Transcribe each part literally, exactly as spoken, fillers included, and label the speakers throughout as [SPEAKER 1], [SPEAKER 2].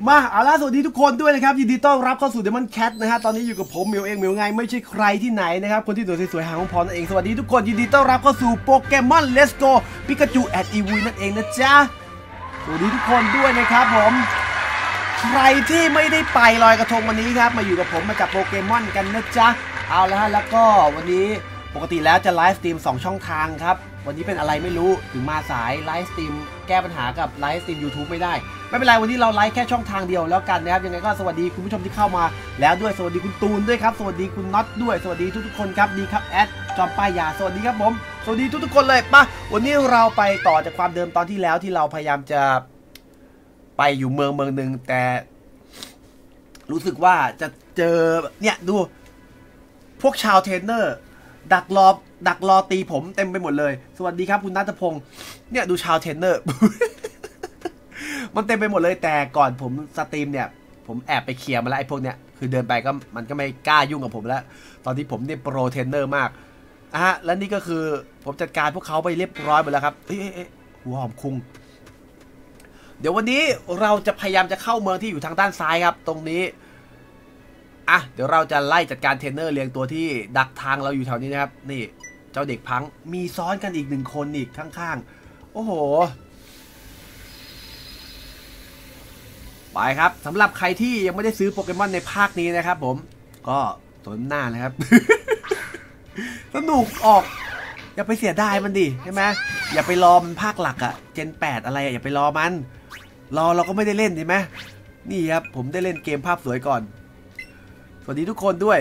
[SPEAKER 1] มาเอาล่ะสวัสดีทุกคนด้วยนะครับยินดีต้อนรับเข้าสู่ Demon Cat นะฮะตอนนี้อยู่กับผมเหมียวเองเหมียวไงไม่ใช่ใครที่ไหนนะครับคนที่สวยๆหางของพรนั่นเองสวัสดีทุกคนยินดีต้อนรับเข้าสู่โปเกมอน Let's Go ปิกาจูแอดอีวีนั่นเองนะจ๊ะสวัสดีทุกคนด้วยนะครับผมใครที่ไม่ได้ไปลอยกระทงวันนี้ครับมาอยู่กับผมมาจับโปเกมอนกันนะจ๊ะเอาละฮะแล้วก็วันนี้ปกติแล้วจะไลฟ์สตรีมสองช่องทางครับวันนี้เป็นอะไรไม่รู้ถึงมาสายไลฟ์สตรีมแก้ปัญหากับไลฟ์สตรีม YouTube ไม่ได้ไม่เป็นไรวันนี้เราไลฟ์แค่ช่องทางเดียวแล้วกันนะครับยังไงก็สวัสดีคุณผู้ชมที่เข้ามาแล้วด้วยสวัสดีคุณตูนด้วยครับสวัสดีคุณน็อตด้วยสวัสดีทุกๆคนครับดีครับแอดจอมป้ายยาสวัสดีครับผมสวัสดีทุกๆคนเลยป่ะวันนี้เราไปต่อจากความเดิมตอนที่แล้วที่เราพยายามจะไปอยู่เมืองเมืองหนึ่งแต่รู้สึกว่าจะเจอเนี่ยดูพวกชาวเทรนเนอร์ดักรอดักรอตีผมเต็มไปหมดเลยสวัสดีครับคุณณัฐพงศ์เนี่ยดูชาวเทรนเนอร์ มันเต็มไปหมดเลยแต่ก่อนผมสตรีมเนี่ยผมแอบไปเคลียร์มาแล้วไอ้พวกเนี้ยคือเดินไปก็มันก็ไม่กล้ายุ่งกับผมแล้วตอนที่ผมเนี่ยโปรเทรนเนอร์มากอ่ะฮะและนี่ก็คือผมจัดการพวกเขาไปเรียบร้อยหมดแล้วครับเอ้ยเอ้ยหัวหอมคุ้งเดี๋ยววันนี้เราจะพยายามจะเข้าเมืองที่อยู่ทางด้านซ้ายครับตรงนี้อ่ะเดี๋ยวเราจะไล่จัดการเทรนเนอร์เรียงตัวที่ดักทางเราอยู่แถวนี้นะครับนี่เจ้าเด็กพังมีซ้อนกันอีกหนึ่งคนอีกข้างๆโอ้โหไปครับสำหรับใครที่ยังไม่ได้ซื้อโปเกมอนในภาคนี้นะครับผมก็สนหน้านะครับ สนุกออกอย่าไปเสียดายมันดิใช่ไหมอย่าไปรอมันภาคหลักอะเจนแปดอะไรอะอย่าไปรอมันรอเราก็ไม่ได้เล่นใช่ไหมนี่ครับผมได้เล่นเกมภาพสวยก่อนสวัสดีทุกคนด้วย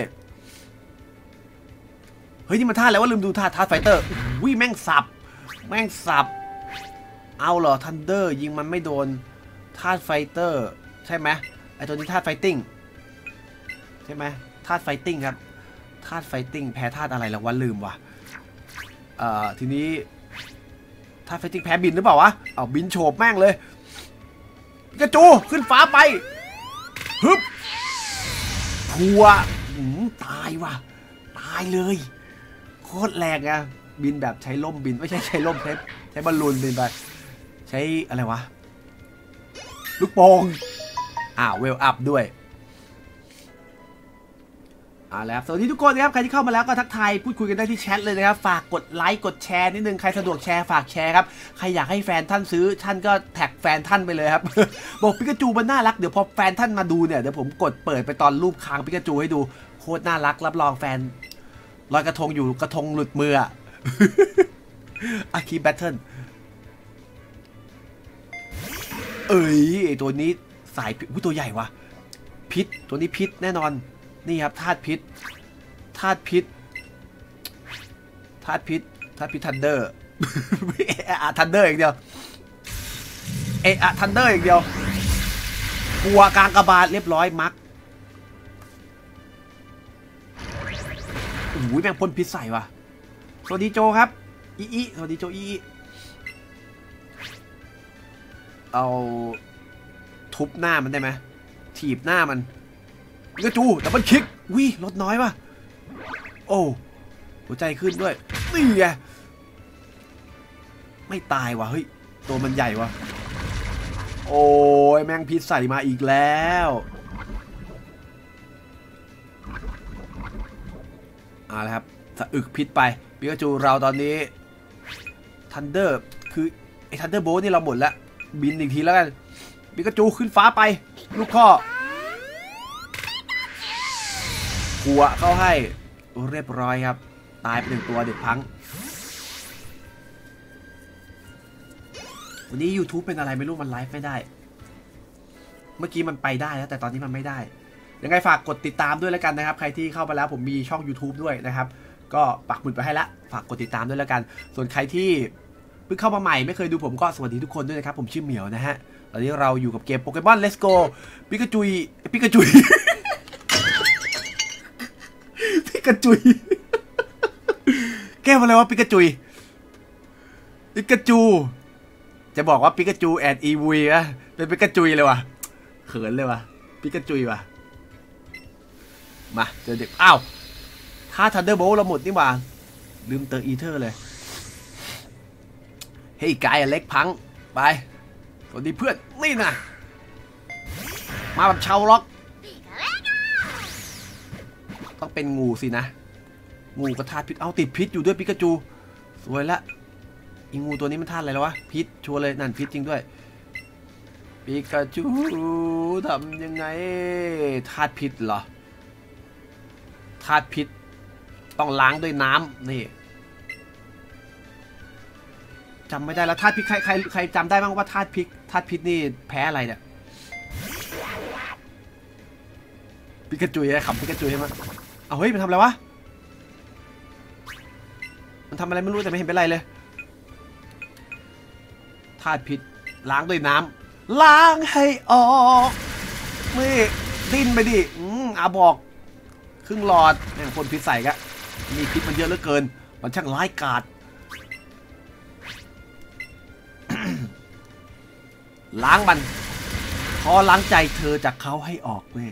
[SPEAKER 1] เฮ้ยนี่มันท่าอะไรวะลืมดูท่าท่าไฟเตอร์วิ่งแม่งสับแม่งสับเอาเหรอทันเดอร์ยิงมันไม่โดนท่าไฟเตอร์ใช่ไหมไอตัวนี้ท่าไฟติ้งใช่ไหมท่าไฟติ้งครับท่าไฟติ้งแพ้ท่าอะไรแล้ววะลืมว่ะเอ่อทีนี้ท่าไฟติ้งแพ้บินหรือเปล่าวะเอาบินโฉบแม่งเลยปิกาจูขึ้นฟ้าไปฮึบพัวตายว่ะตายเลยโคตรแรงอะบินแบบใช้ล่มบินไม่ใช่ใช้ล่มใช้ใช้บอลลูนบินไปใช้อะไรวะลูกโป่งอ่าเวลอัพด้วยอ่าแล้วสวัสดีทุกคนนะครับใครที่เข้ามาแล้วก็ทักทายพูดคุยกันได้ที่แชทเลยนะครับฝากกดไลค์กดแชร์นิดนึงใครสะดวกแชร์ฝากแชร์ครับใครอยากให้แฟนท่านซื้อท่านก็แท็กแฟนท่านไปเลยครับ บอกปิกาจูมันน่ารักเดี๋ยวพอแฟนท่านมาดูเนี่ยเดี๋ยวผมกดเปิดไปตอนรูปค้างปิกาจูให้ดูโคตรน่ารักรับรองแฟนลอยกระทงอยู่กระทงหลุดมืออะอาคีแบทเทิลเอ้ยไอตัวนี้สายผู้ตัวใหญ่วะพิษตัวนี้พิษแน่นอนนี่ครับธาตุพิษธาตุพิษธาตุพิษธาตุพิษทันเดอร์เอะทันเดอร์อย่างเดียวเอะทันเดอร์อย่างเดียวกลัวกลางกระบาลเรียบร้อยมักโอ้โหแม่งพ่นพิษใส่ว่ะสวัสดีโจครับอีอีสวัสดีโจอีอีเอาทุบหน้ามันได้ไหมถีบหน้ามันปิกาจูดับเบิลคิกวิลดน้อยว่ะโอ้หัวใจขึ้นด้วยนี่ไงไม่ตายว่ะเฮ้ยตัวมันใหญ่ว่ะโอ้ยแมงพิษใส่มาอีกแล้วเอาละครับสะอึกพิษไปปิกาจูเราตอนนี้ทันเดอร์คือไอ้ทันเดอร์โบลนี่เราหมดแล้วบินอีกทีแล้วกันปิกาจูขึ้นฟ้าไปลูกข้อหัวเข้าให้เรียบร้อยครับตายไปหนึ่งตัวเด็กพังวันนี้ YouTube เป็นอะไรไม่รู้มันไลฟ์ไม่ได้เมื่อกี้มันไปได้แล้วแต่ตอนนี้มันไม่ได้ยังไงฝากกดติดตามด้วยแล้วกันนะครับใครที่เข้ามาแล้วผมมีช่อง YouTube ด้วยนะครับก็ปักหมุดไปให้ละฝากกดติดตามด้วยแล้วกันส่วนใครที่เพิ่งเข้ามาใหม่ไม่เคยดูผมก็สวัสดีทุกคนด้วยนะครับผมชื่อเหมียวนะฮะตอนนี้เราอยู่กับเกมโปเกมอน Let's Go ปิกาจูปิกาจูปิกาจูแก้วอะไรวะปิกาจูปิกาจูจะบอกว่าปิกาจูแอดอีวีนะเป็นปิกาจูเลยวะเขินเลยวะปิกาจูวะมาเจอเด็กอ้าวถ้าทันเดอร์โบลเราหมดนี่หว่าลืมเตอร์อีเทอร์เลยเฮ้ยกายเล็กพังไปสวัสดีเพื่อนนี่นะมาแบบชาวล็อกต้องเป็นงูสินะงูกระทาพิษเอาติดพิษอยู่ด้วยปิกาจูสวยละอีงูตัวนี้มันธาตุอะไรแล้ววะพิษชัวร์เลยนั่นพิษจริงด้วยปิกาจูทำยังไงธาตุพิษเหรอธาตุพิษต้องล้างด้วยน้ำนี่จำไม่ได้แล้วธาตุพิษใครใครใครจำได้บ้างว่าธาตุพิษธาตุพิษนี่แพ้อะไรเนี่ยปิกาจูไอ้ขำปิกาจูใช่ไหมเอาเฮ้ยมันทำอะไรวะมันทำอะไรไม่รู้แต่ไม่เห็นเป็นไรเลยธาตุพิษล้างด้วยน้ำล้างให้ออกนี่ดิ้นไปดิอืมอาบอกครึ่งหลอดแม่งคนพิษใส่กะมีพิษมันเยอะเหลือเกินมันช่างร้ายกาจ ล้างมันพอล้างใจเธอจากเขาให้ออกนี่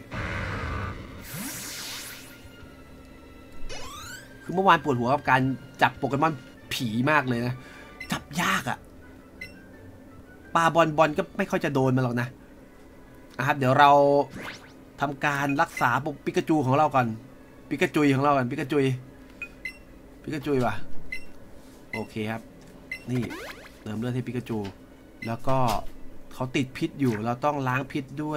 [SPEAKER 1] คือเมื่อวานปวดหัวกับการจับโปเกมอนผีมากเลยนะจับยากอะปาบอลบอลก็ไม่ค่อยจะโดนมันหรอกนะนะครับเดี๋ยวเราทำการรักษาปิกาจูของเราก่อนปิกาจุยของเราก่อนปิกาจุยปิกาจุยว่ะโอเคครับนี่เติมเลือดให้ปิกาจูแล้วก็เขาติดพิษอยู่เราต้องล้างพิษด้วย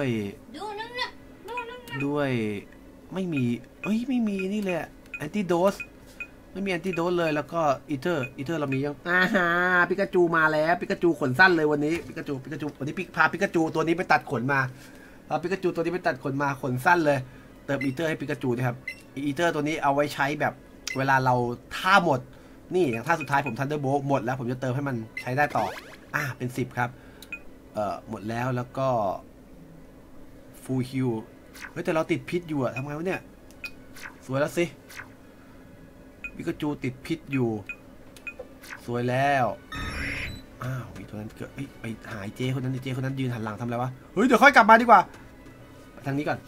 [SPEAKER 1] ด้วยไม่มีเอ้ยไม่มีนี่เลยแอนติโดสไม่มีแอนติโดสเลยแล้วก็อีเทอร์อีเทอร์เรามียังอ่าฮะปิกาจูมาแล้วปิกาจูขนสั้นเลยวันนี้ปิกาจูปิกาจูวันนี้พาปิกาจูตัวนี้ไปตัดขนมาเอาปิกาจูตัวนี้ไปตัดขนมาขนสั้นเลยเติมอีเทอร์ให้ปิกาจูนะครับอีเทอร์ตัวนี้เอาไว้ใช้แบบเวลาเราท่าหมดนี่อย่างท่าสุดท้ายผมทันเดอร์โบหมดแล้วผมจะเติมให้มันใช้ได้ต่ออ่าเป็นสิบครับเอ่อหมดแล้วแล้วก็ฟูลฮิวเฮ้ยแต่เราติดพิษอยู่อะทำไงวะเนี่ยสวยแล้วสิปิกาจูติดพิษอยู่สวยแล้วอ้าวอีตัวนั้นเกิดไปหายเจคนนั้นเจคนนั้นยืนหันหลังทำอะไรวะเฮ้ยเดี๋ยวค่อยกลับมาดีกว่าไปทางนี้ก่อน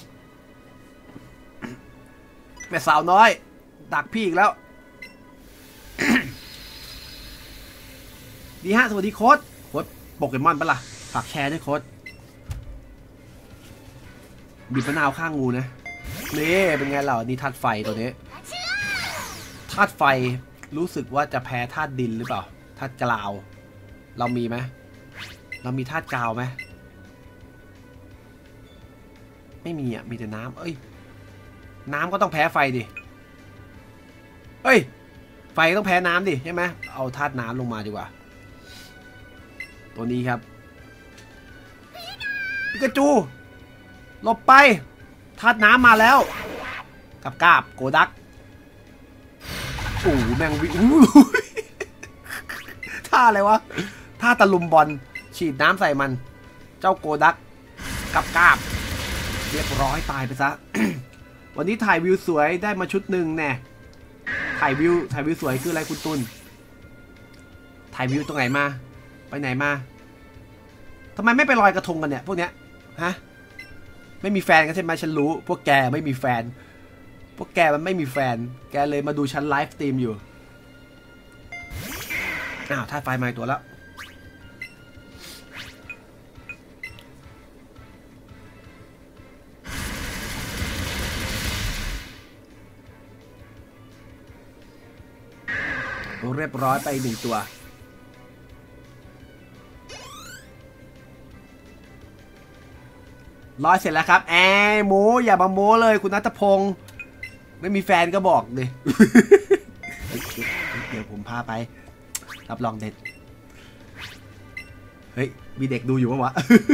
[SPEAKER 1] แม่สาวน้อยดักพี่อีกแล้ว ดีฮะสวัสดีโค้ดโค้ดโปเกมอนปะล่ะฝากแชร์ด้วยโค้ดบีบมะนาวข้างงูนะนี่เป็นไงเหล่านี่ธาตุไฟตัวนี้ธาตุไฟรู้สึกว่าจะแพ้ธาตุดินหรือเปล่าธาตุกาวเรามีไหมเรามีธาตุกาวไหมไม่มีอ่ะมีแต่น้ำเอ้ยน้ำก็ต้องแพ้ไฟดิเอ้ยไฟต้องแพ้น้ำดิใช่ไหมเอาธาตุน้ำลงมาดีกว่าตัวนี้ครับปิกาจูหลบไปธาตุน้ำมาแล้วกับกาบโกดักโอ้แมงวิท่าอะไรวะท่าตะลุมบอลฉีดน้ำใส่มันเจ้าโกดักกับกาบเรียบร้อยตายไปซะ วันนี้ถ่ายวิวสวยได้มาชุดหนึ่งแน่ถ่ายวิวถ่ายวิวสวยคืออะไรคุณตุลถ่ายวิวตรงไหนมาไปไหนมาทำไมไม่ไปลอยกระทงกันเนี่ยพวกเนี้ยฮะไม่มีแฟนกันใช่ไหมฉันรู้พวกแกไม่มีแฟนพวกแกมันไม่มีแฟนแกเลยมาดูฉันไลฟ์สตรีมอยู่อ้าวธาตุไฟมาตัวแล้วเรียบร้อยไปหนึ่งตัวร้อยเสร็จแล้วครับแอหมูอย่ามาโม้เลยคุณณัฐพงศ์ไม่มีแฟนก็บอกดิ เดี๋ยวผมพาไปรับรองเด็ดเฮ้ยมีเด็กดูอยู่ปะวะ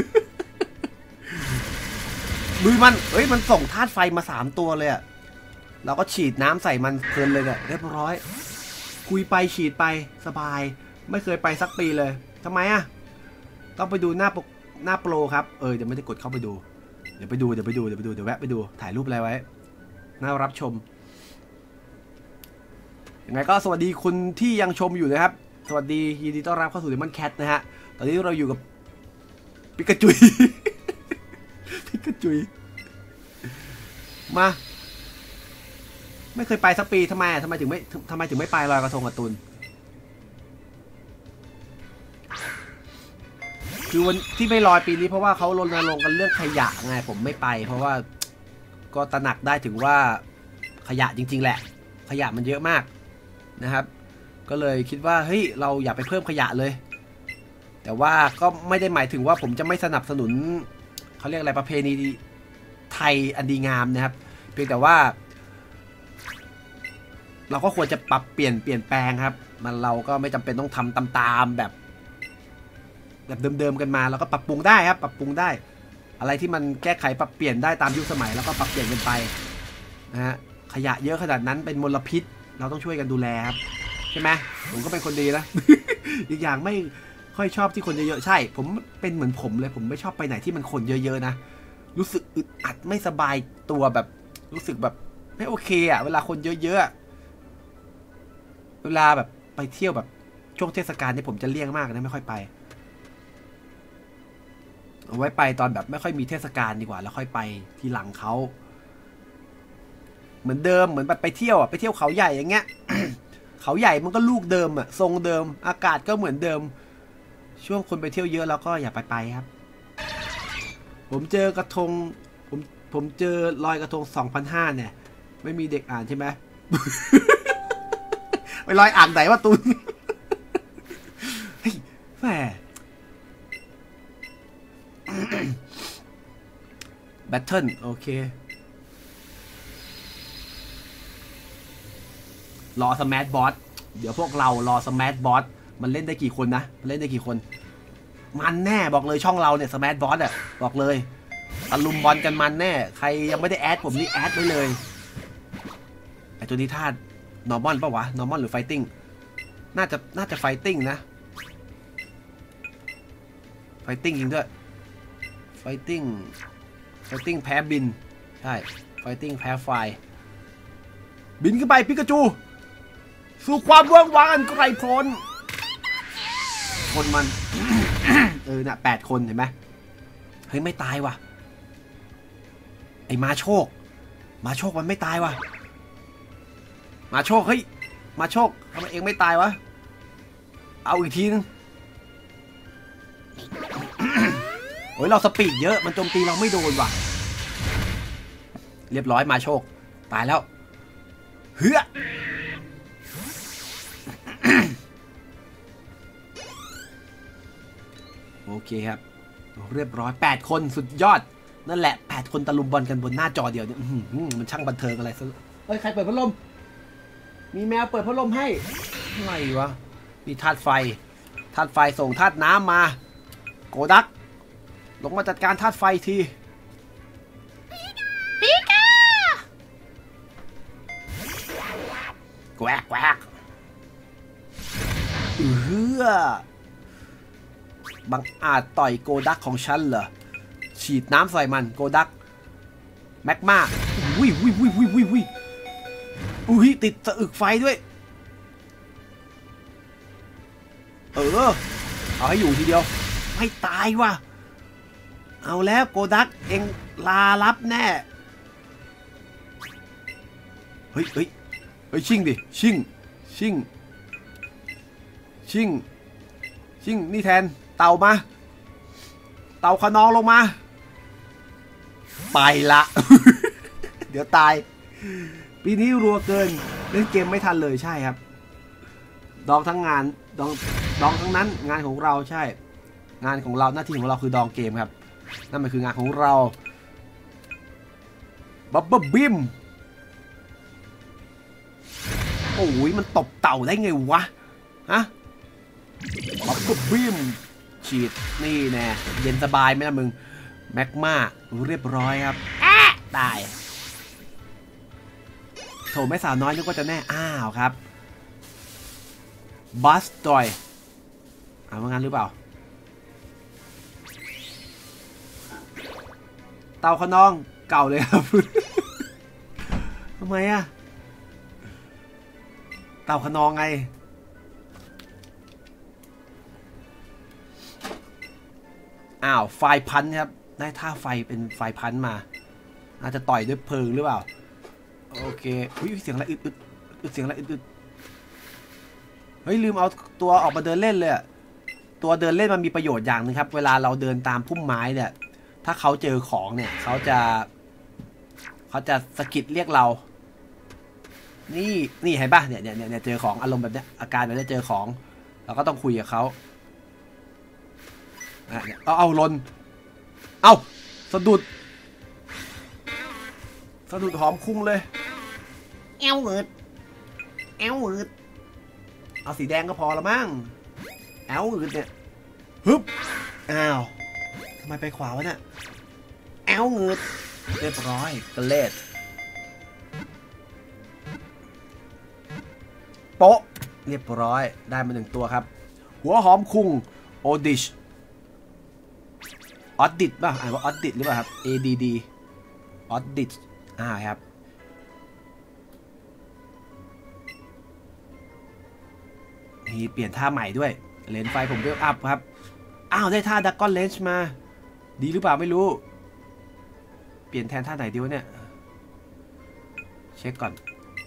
[SPEAKER 1] ดูมันเฮ้ยมันส่งธาตุไฟมาสามตัวเลยอะเราก็ฉีดน้ำใส่มันเพลินเลยอะเรียบร้อยคุยไปฉีดไปสบายไม่เคยไปสักปีเลยทำไมอะต้องไปดูหน้าปกหน้าโปรครับเออเดี๋ยวไม่ได้กดเข้าไปดูเดี๋ยวไปดูเดี๋ยวไปดูเดี๋ยวไปดูเดี๋ยวแวะไปดูถ่ายรูปอะไรไว้น่ารับชมยังไงก็สวัสดีคุณที่ยังชมอยู่นะครับสวัสดียินดีต้อนรับเข้าสู่ Demon Cat นะฮะตอนนี้เราอยู่กับปิกาจุย ปิกาจุยมาไม่เคยไปสักปีทำไมทำไมถึงไม่ทำไมถึงไม่ไปลอยกระทงกับตุลคือวันที่ไม่ลอยปีนี้เพราะว่าเขารณรงค์กันเรื่องขยะไงผมไม่ไปเพราะว่าก็ตระหนักได้ถึงว่าขยะจริงๆแหละขยะมันเยอะมากนะครับก็เลยคิดว่าเฮ้ยเราอย่าไปเพิ่มขยะเลยแต่ว่าก็ไม่ได้หมายถึงว่าผมจะไม่สนับสนุนเขาเรียกอะไรประเพณีไทยอันดีงามนะครับเพียงแต่ว่าเราก็ควรจะปรับเปลี่ยนเปลี่ยนแปลงครับมันเราก็ไม่จำเป็นต้องทำตามๆแบบแบบเดิมๆกันมาแล้วก็ปรับปรุงได้ครับปรับปรุงได้อะไรที่มันแก้ไขปรับเปลี่ยนได้ตามยุคสมัยแล้วก็ปรับเปลี่ยนกันไปนะฮะขยะเยอะขนาดนั้นเป็นมลพิษเราต้องช่วยกันดูแลครับใช่ไหมผมก็เป็นคนดีนะ อีกอย่างไม่ค่อยชอบที่คนเยอะๆใช่ผมเป็นเหมือนผมเลยผมไม่ชอบไปไหนที่มันคนเยอะๆนะรู้สึกอึดอัดไม่สบายตัวแบบรู้สึกแบบไม่โอเคอะเวลาคนเยอะๆเวลาแบบไปเที่ยวแบบช่วงเทศกาลนี่ผมจะเลี่ยงมากนะไม่ค่อยไปเอาไว้ไปตอนแบบไม่ค่อยมีเทศกาลดีกว่าแล้วค่อยไปทีหลังเขาเหมือนเดิมเหมือนแบบไปเที่ยวอ่ะไปเที่ยวเขาใหญ่อย่างเงี้ย เขาใหญ่มันก็ลูกเดิมอ่ะทรงเดิมอากาศก็เหมือนเดิมช่วงคนไปเที่ยวเยอะแล้วก็อย่าไปไปครับผมเจอกระทงผมผมเจอลอยกระทง สองพันห้าร้อย เนี่ยไม่มีเด็กอ่านใช่ไหม ไปลอยอ่านไหนวะตุน เฮ้ยแหม แบทเทิลโอเครอสแมทบอสเดี๋ยวพวกเรารอสแมทบอสมันเล่นได้กี่คนนะมันเล่นได้กี่คนมันแน่บอกเลยช่องเราเนี่ยสแมทบอสอ่ะบอกเลยตะลุมบอลกันมันแน่ใครยังไม่ได้แอดผมนี่แอดไว้เลยไอตัวนี้ท่านอร์มอนป่าววะนอร์มอนหรือไฟติ้งน่าจะน่าจะไฟติ้งนะไฟติ้งจริงด้วยไฟติ้งไฟติ้งแพ้บินใช่ไฟติ้งแพ้ไฟบินขึ้นไปปิกาจูสู่ความเวิ้งว้างอันไกลโพ้นคนมัน เออน่ะแปดคนเห็นไหมเฮ้ยไม่ตายว่ะไอ้มาโชคมาโชคมันไม่ตายว่ะมาโชคเฮ้ยมาโชคทำไมเองไม่ตายวะเอาอีกทีนึง โอ้ยเราสปีดเยอะมันโจมตีเราไม่โดนว่ะเรียบร้อยมาโชคตายแล้วเฮ้ย โอเคครับเรียบร้อยแปดคนสุดยอดนั่นแหละแปดคนตะลุมบอลกันบนหน้าจอเดียวเนี่ยมันช่างบันเทิงอะไรซะเฮ้ยใครเปิดพัดลมมีแมวเปิดพัดลมให้อะไรวะมีธาตุไฟธาตุไฟส่งธาตุน้ำมาโกดักลงมาจัดการธาตุไฟทีปิกาแกวกแกวกเออบังอาจต่อยโกดักของฉันเหรอฉีดน้ำใส่มันโกดักแมกมาวิววิววิววิววิววิอุ้ยติดสะอึกไฟด้วยเออเอาให้อยู่ทีเดียวไม่ตายว่ะเอาแล้วโกดักเองลาลับแน่เฮ้ยเฮ้ยเฮ้ยชิงดิชิงชิงชิงชิงนี่แทนเต่ามาเต่าขนองลงมาไปละ เดี๋ยวตายปีนี้รัวเกินเล่นเกมไม่ทันเลยใช่ครับดองทั้งงานดองดองทั้งนั้นงานของเราใช่งานของเราหน้าที่ของเราคือดองเกมครับนั่นมันคืองานของเราบับเบิ้ลบิมโอ้ยมันตบเต่าได้ไงวะฮะบับเบิ้ลบิมฉีดนี่แน่เย็นสบายไหมล่ะมึงแม็กมาเรียบร้อยครับตายโถแม่สาวน้อยนึกว่าจะแน่อ้าวครับบัสตอยอ่าว่างั้นหรือเปล่าเต่าขนองเก่าเลยครับ ทำไมอะเต่าขนองไงอ้าวไฟพันครับได้ท่าไฟเป็นไฟพันมาอาจจะต่อยด้วยเพลิงหรือเปล่าโอเคอุ้ยเสียงอะไรอึดอึดอึดเสียงอะไรอึดอึดเฮ้ยลืมเอาตัวออกมาเดินเล่นเลยตัวเดินเล่นมันมีประโยชน์อย่างนึงครับเวลาเราเดินตามพุ่มไม้เนี่ยถ้าเขาเจอของเนี่ยเขาจะเขาจะสะกิดเรียกเรานี่นี่เห็นป่ะเนี่ยเนี่ยเนี่ยเจอของอารมณ์แบบเนี้ยอาการแบบนี้เจอของเราก็ต้องคุยกับเขาเนี่ยเอาเอาลนเอาสะดุดสะดุดหอมคุ้งเลยแอวเอิดแอวเอิดเอาสีแดงก็พอละมั้งแอวเอิดเนี่ยฮึบอ้าวทำไมไปขวาวะเนี่ยแอวเอิดเรียบร้อยกระเล็ดโป๊ะเรียบร้อยได้มาหนึ่งตัวครับหัวหอมคุงโอดิชออดดิตป่ะอ่านว่าออดดิตหรือเปล่าครับ A D D ออดดิตอ่าครับนี่เปลี่ยนท่าใหม่ด้วยเลนไฟผมเวลอัพครับอ้าวได้ท่าดักก้อนเลนช์มาดีหรือเปล่าไม่รู้เปลี่ยนแทนท่าไหนดีวะเนี่ยเช็คก่อน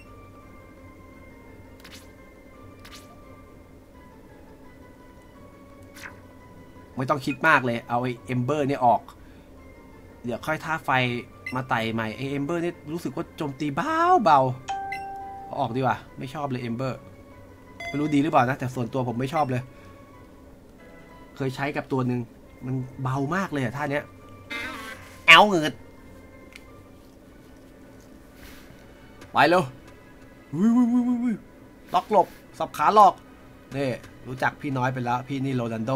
[SPEAKER 1] ไม่ต้องคิดมากเลยเอาไอเอมเบอร์เนี่ยออกเดี๋ยวค่อยท่าไฟมาไต่ใหม่ไอเอมเบอร์นี่รู้สึกว่าโจมตีเบาเบาเอาออกดีกว่าไม่ชอบเลยเอมเบอร์ไม่รู้ดีหรือเปล่านะแต่ส่วนตัวผมไม่ชอบเลยเคยใช้กับตัวหนึ่งมันเบามากเลยอะท่าเนี้ยแอลเงิดไปเร็วล็อกหลบสับขาหลอกนี่รู้จักพี่น้อยไปแล้วพี่นี่โรนัลโด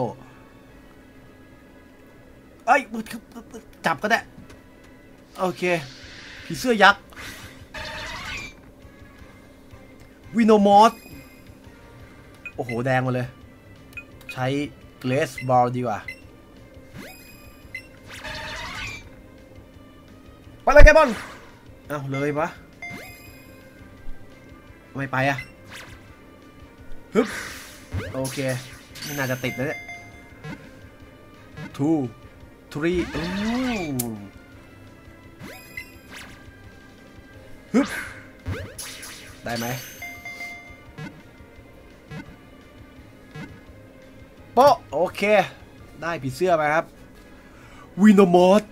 [SPEAKER 1] เอ้ยจับก็ได้โอเคผีเสื้อยักษ์วิโนมอสโอ้โหแดงมาเลยใช้เกรสบอลดีกว่าไปเลยแกบอลเอ้าเลยปะไม่ไปอะฮึบโอเคไม่น่าจะติดนะเนี่ย two three โอ้ฮึบได้ไหมโป๊ะโอเคได้ผีเสื้อไปครับวินโนมอส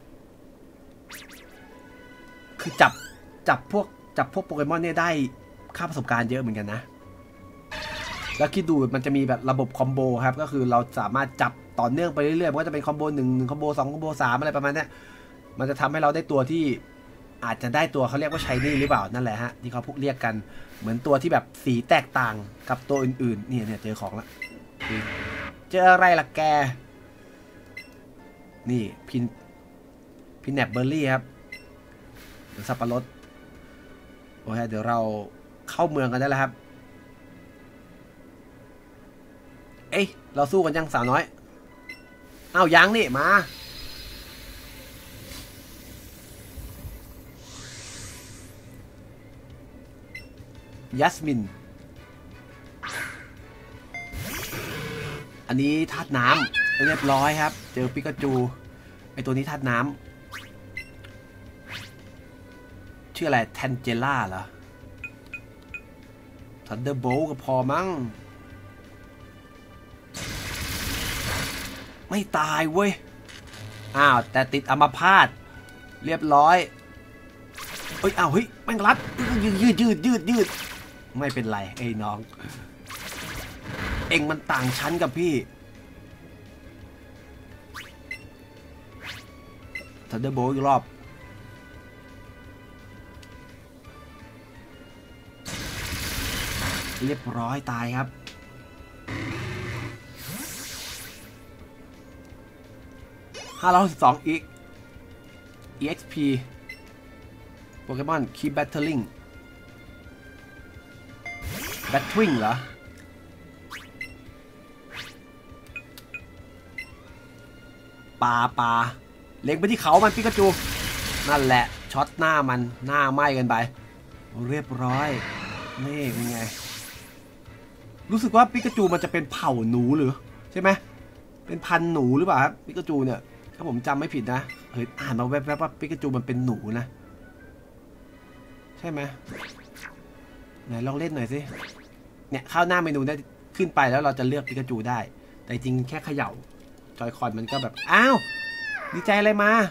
[SPEAKER 1] คือจับจับพวกจับพวกโปเกมอนเนี่ยได้ค่าประสบการณ์เยอะเหมือนกันนะแล้วคิดดูมันจะมีแบบระบบคอมโบครับก็คือเราสามารถจับต่อเนื่องไปเรื่อยๆมันก็จะเป็นคอมโบหนึ่งหนึ่งคอมโบสองคอมโบสามอะไรประมาณนี้มันจะทำให้เราได้ตัวที่อาจจะได้ตัวเขาเรียกว่าไชนี่หรือเปล่านั่นแหละฮะที่เขาพูดเรียกกันเหมือนตัวที่แบบสีแตกต่างกับตัวอื่นๆนี่เนี่ยเจอของละเจออะไรล่ะแกนี่พินพินแนบเบอร์รี่ครับหรือสับปะรดโอเคเดี๋ยวเราเข้าเมืองกันได้แล้วครับเอ้ยเราสู้กันยังสาวน้อยอ้าวยังนี่มายัสมินอันนี้ธาตุน้ำเรียบร้อยครับเจอปิกาจูไอตัวนี้ธาตุน้ำชื่ออะไรแทนเจล่าเหรอทันเดอร์โบลก็พอมั้งไม่ตายเว้ยอ้าวแต่ติดอัมพาตเรียบร้อยเฮ้ยอ้าวเฮ้ยแม่งรัดยืดยืดยืดยืดยืดไม่เป็นไรไอ้น้องเอ็งมันต่างชั้นกับพี่ทันเดอร์โบลอีกรอบเรียบร้อยตายครับห้าร้อยสิบสองอีก อี เอ็กซ์ พี โปเกมอน Keep Battling Battling เหรอปลาปลาเล็งไปที่เขามันปิกาจูนั่นแหละช็อตหน้ามันหน้าไหม้กันไปเรียบร้อยนี่เป็นไงรู้สึกว่าปิกาจูมันจะเป็นเผ่าหนูหรือใช่ไหมเป็นพันหนูหรือเปล่าครับปิกาจูเนี่ยถ้าผมจำไม่ผิดนะเฮ้ยอ่านมาแวบๆว่าปิกาจูมันเป็นหนูนะใช่ไหมไหนลองเล่นหน่อยสิเนี่ยเข้าหน้าเมนูได้ขึ้นไปแล้วเราจะเลือกปิกาจูได้แต่จริงแค่เขย่าจอยคอนมันก็แบบอ้าวดีใจอะไรมา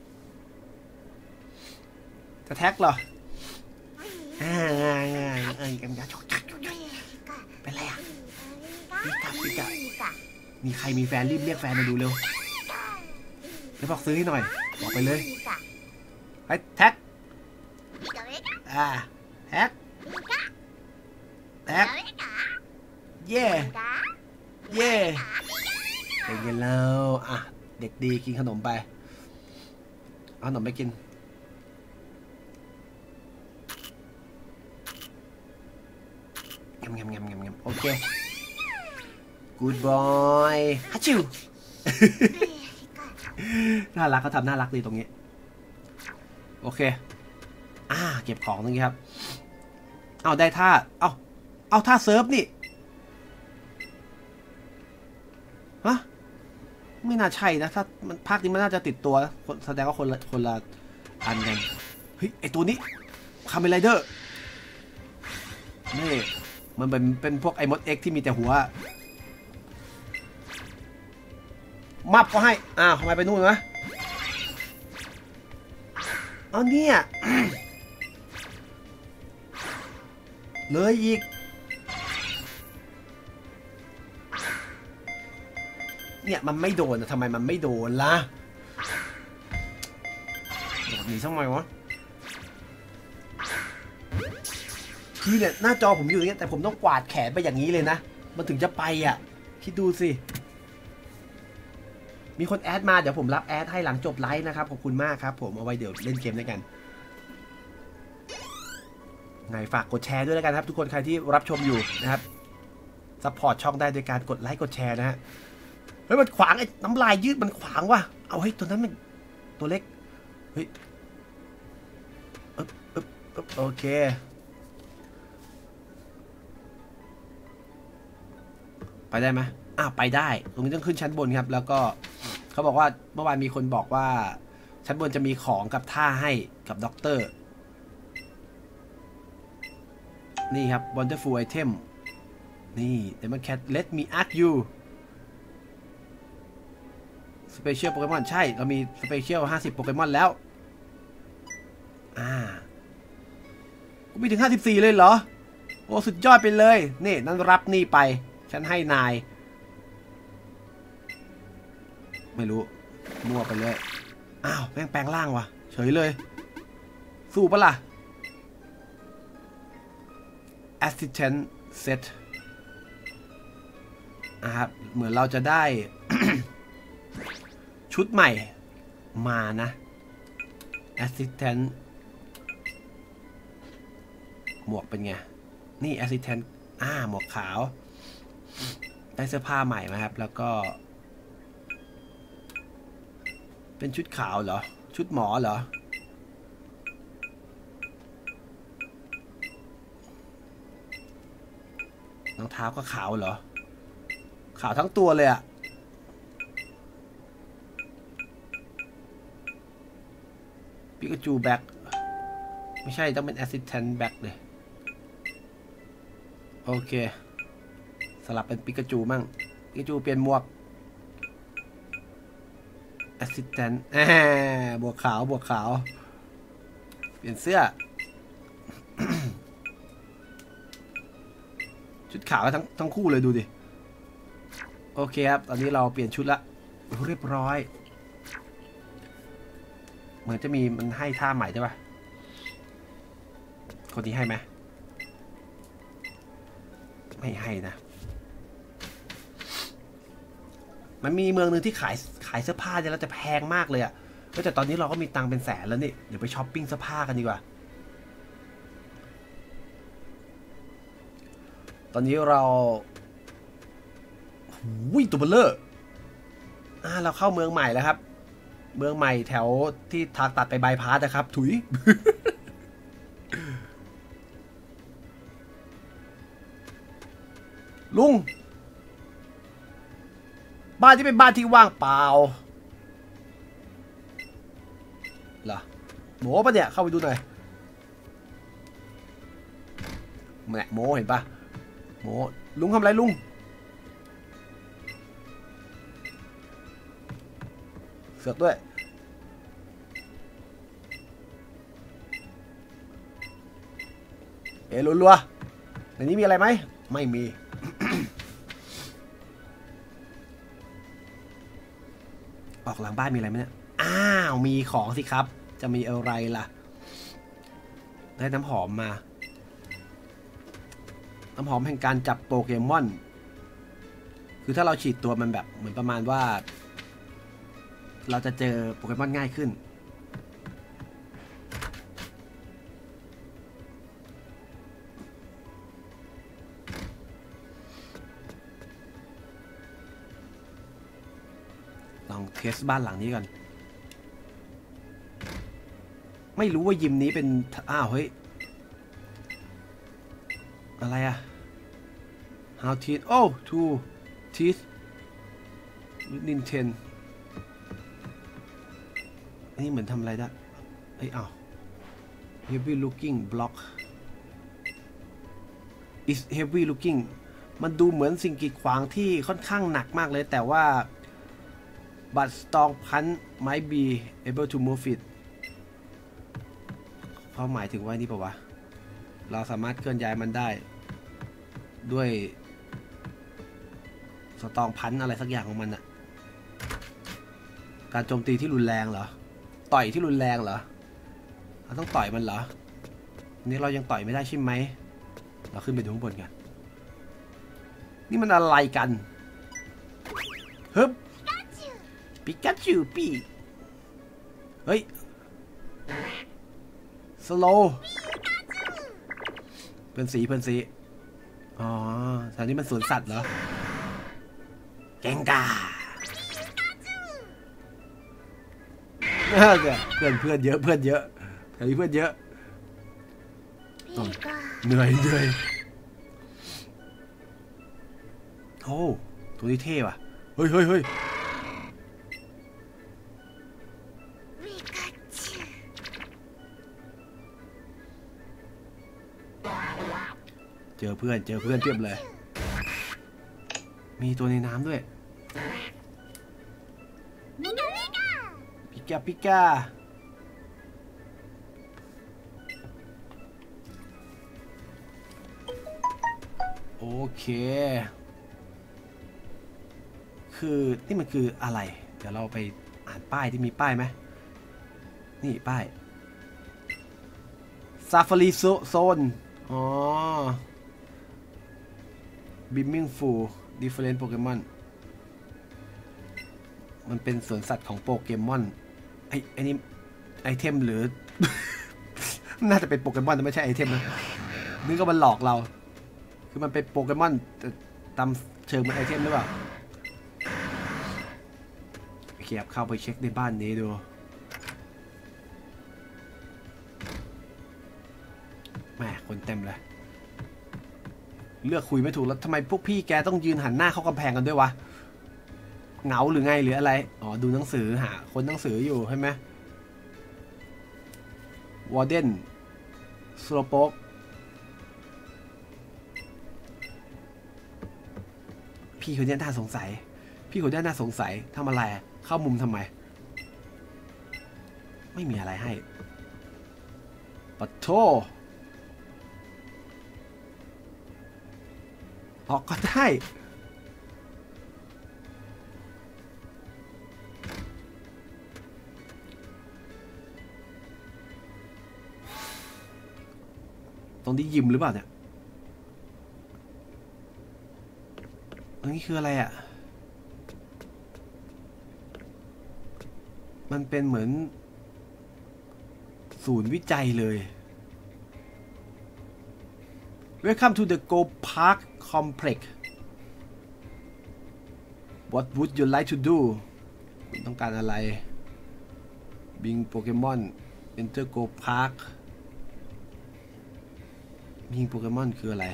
[SPEAKER 1] จะแท็กเหรออ่าเอ้ยกันกันเป็นไรอ่ะปีกะปีกะมีใครมีแฟนรีบเรียกแฟนมาดูเร็วแล้วบอกซื้อให้หน่อยบอกไปเลยไอ้แท็กอ่าแท็กแท็กเย่เย่เป็นไงแล้วอ่ะเด็กดีกินขนมไปเอาขนมไปกินงำงำงำงำงำโอเค good boy ฮัชิว น่ารักเขาทำน่ารักดีตรงนี้โอเคอ่าเก็บของตรงนี้ครับเอาได้ท่าเอาเอาท่าเซิร์ฟนี่ฮะไม่น่าใช่นะถ้ามันภาคนี้มันน่าจะติดตัวแสดงว่าคนละคนละอันกันเฮ้ยไอตัวนี้คาเมนไรเดอร์นี่มันเป็นเป็นพวกไอมดเอ็กที่มีแต่หัวมับก็ให้อ้าวทำไมไปนู่นวะเอาเนี่ยเลยอีกเนี่ยมันไม่โดนทำไมมันไม่โดนล่ะโดดหนีทำไมวะคือเนี่ยหน้าจอผมอยู่อย่างเงี้ยแต่ผมต้องกวาดแขนไปอย่างนี้เลยนะมันถึงจะไปอ่ะคิดดูสิมีคนแอดมาเดี๋ยวผมรับแอดให้หลังจบไลฟ์นะครับขอบคุณมากครับผมเอาไว้เดี๋ยวเล่นเกมด้วยกันไงฝากกดแชร์ด้วยแล้วกันครับทุกคนใครที่รับชมอยู่นะครับซัพพอร์ตช่องได้โดยการกดไลค์กดแชร์นะฮะเฮ้ยมันขวางไอ้น้ำลายยืดมันขวางว่ะเอาให้ตัวนั้นมันตัวเล็กเฮ้ยอึ๊บอึ๊บอึ๊บโอเคไปได้ไหมอ้าวไปได้ตรงนี้ต้องขึ้นชั้นบนครับแล้วก็เขาบอกว่าเมื่อวานมีคนบอกว่าชั้นบนจะมีของกับท่าให้กับด็อกเตอร์นี่ครับ wonderful item นี่ Demon Cat let me ask you special Pokemon ใช่เรามี special ห้าสิบโปเกมอนแล้วอ่ากูมีถึงห้าสิบสี่เลยเหรอโอ้สุดยอดไปเลยนี่นั่นรับนี่ไปฉันให้นายไม่รู้มั่วไปเลยอ้าวแม่งแปลงร่างว่ะเฉยเลยสู้ปะล่ะ assistant set นะครับเหมือนเราจะได้ ชุดใหม่มานะ assistant หมวกเป็นไงนี่ assistant อ่าหมวกขาวได้เสื้อผ้าใหม่มาครับแล้วก็เป็นชุดขาวเหรอชุดหมอเหรอรองเท้าก็ขาวเหรอขาวทั้งตัวเลยอะปิกาจูแบ็คไม่ใช่ต้องเป็นแอสซิสแตนต์แบ็คเลยโอเคสลับเป็นปิกาจูมั่งปิกาจูเปลี่ยนหมวกแอสซิสแตนต์แหมบวกขาวบวกขาวเปลี่ยนเสื้อ ชุดขาวทั้งทั้งคู่เลยดูดิโอเคครับตอนนี้เราเปลี่ยนชุดละเรียบร้อยเหมือนจะมีมันให้ท่าใหม่ใช่ปะคนนี้ให้ไหมไม่ให้นะมันมีเมืองหนึ่งที่ขายขายเสื้อผ้าเนี่ยแล้วจะแพงมากเลยอะแต่ตอนนี้เราก็มีตังค์เป็นแสนแล้วนี่เดี๋ยวไปช้อปปิ้งเสื้อผ้ากันดีกว่าตอนนี้เราวิ่งตัวเบลเลอร์อ่าเราเข้าเมืองใหม่แล้วครับเมืองใหม่แถวที่ทางตัดไปบายพาสนะครับถุย ลุงบ้านที่เป็นบ้านที่ว่างเปล่าเหรอโหมปะเนี่ยเข้าไปดูหน่อยแหมโหมเห็นปะโหมลุงทำอะไรลุงเสือกด้วยเอรัวๆในนี้มีอะไรไหมไม่มี ออกหลังบ้านมีอะไรไหมเนี่ยอ้าวมีของสิครับจะมีอะไรล่ะได้น้ำหอมมาน้ำหอมแห่งการจับโปเกมอนคือถ้าเราฉีดตัวมันแบบเหมือนประมาณว่าเราจะเจอโปเกมอนง่ายขึ้นลองเทสบ้านหลังนี้ก่อนไม่รู้ว่ายิมนี้เป็นอ้าวเฮ้ยอะไรอะ how teeth oh two teeth Nintendo อันนี้เหมือนทำอะไรได้เฮ้ยอ้าว heavy looking block is heavy looking มันดูเหมือนสิ่งกีดขวางที่ค่อนข้างหนักมากเลยแต่ว่า but strong punch might be able to move it เขาหมายถึงว่านี่ป่าววะเราสามารถเคลื่อนย้ายมันได้ด้วยสตองพันอะไรสักอย่างของมันอะการโจมตีที่รุนแรงเหรอต่อยที่รุนแรงเหรอเราต้องต่อยมันเหรอนี่เรายังต่อยไม่ได้ใช่ไหมเราขึ้นไปดูข้างบนกันนี่มันอะไรกันฮึบปิกาจูปีเฮ้ยสโลเพื่อนสีเพื่อนสีอ๋อแถวนี้มันสวนสัตว์เหรอเก่งกาเพื่อนเพื่อนเยอะเพื่อนเยอะแถวนี้เพื่อนเยอะเหนื่อยเหนื่อยโอ้ตัวนี้เท่ว่ะเฮ้ยเฮ้ยเฮ้ยเจอเพื่อนเจอเพื่อนเทียบเลยมีตัวในน้ำด้วยปิกาปิกาโอเคคือนี่มันคืออะไรเดี๋ยวเราไปอ่านป้ายที่มีป้ายไหมนี่ป้ายซาฟารีโซนอ๋อBimming Full Different Pokemon มันเป็นสวนสัตว์ของโปเกมอนไอ้ไอ้นี่ไอเทมหรือ น่าจะเป็นโปเกมอนแต่ไม่ใช่ไอเทมนะนึกว่ามันหลอกเราคือมันเป็นโปเกมอนตามเชิงมันไอเทมหรือเปล่าเขียบเข้าไปเช็คในบ้านนี้ดูแหมคนเต็มเลยเลือกคุยไม่ถูกแล้วทำไมพวกพี่แกต้องยืนหันหน้าเข้ากำแพงกันด้วยวะเหงาหรือไงหรืออะไรอ๋อดูหนังสือหาคนหนังสืออยู่ใช่ไหมวอร์เดนสโลโป๊กพี่คนนี้น่าสงสัยพี่คนนี้น่าสงสัยทำอะไรเข้ามุมทำไมไม่มีอะไรให้ปัดโทออกก็ได้ตรงนี้ยิมหรือเปล่าเนี่ยตรงนี้คืออะไรอ่ะมันเป็นเหมือนศูนย์วิจัยเลย Welcome to the Go Park Complex What would you like to do คุณต้องการอะไร Bing Pokemon Enter Go Park Bing Pokemon คืออะไร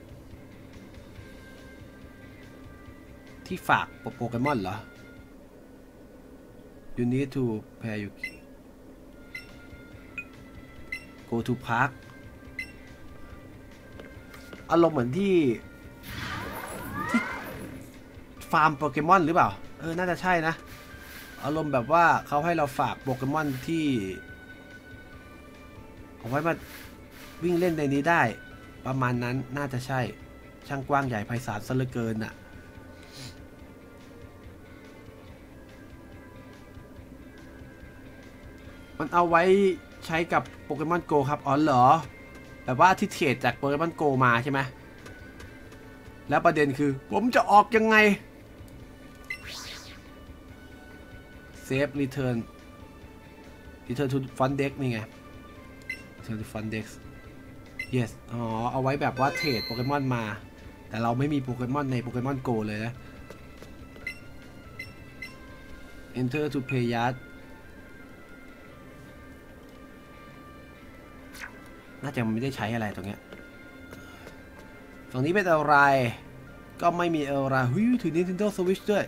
[SPEAKER 1] ที่ฝากโปเกมอนเหรอ You need to pair you Go to Park อารมณ์เหมือนที่ที่ฟาร์มโปเกมอนหรือเปล่าเออน่าจะใช่นะอารมณ์แบบว่าเขาให้เราฝากโปเกมอนที่เอาไว้มาวิ่งเล่นในนี้ได้ประมาณนั้นน่าจะใช่ช่างกว้างใหญ่ไพศาลซะเหลือเกินอ่ะมันเอาไว้ใช้กับโปเกมอนโกครับอ๋อเหรอแบบว่าที่เทรดจากโปเกมอนโกมาใช่ไหมแล้วประเด็นคือผมจะออกยังไงเซฟรีเทิร์นรีเทิร์นทูฟอนเด็กนี่ไงรีเทิร์นทูฟอนเด็ก yes อ๋อเอาไว้แบบว่าเทรดโปเกมอนมาแต่เราไม่มีโปเกมอนในโปเกมอนโกเลยนะ enter to play yard น่าจะไม่ได้ใช้อะไรตรงเนี้ยฝั่งนี้เป็นอะไรก็ไม่มีอะไรหุ้ยถือ Nintendo Switch ด้วย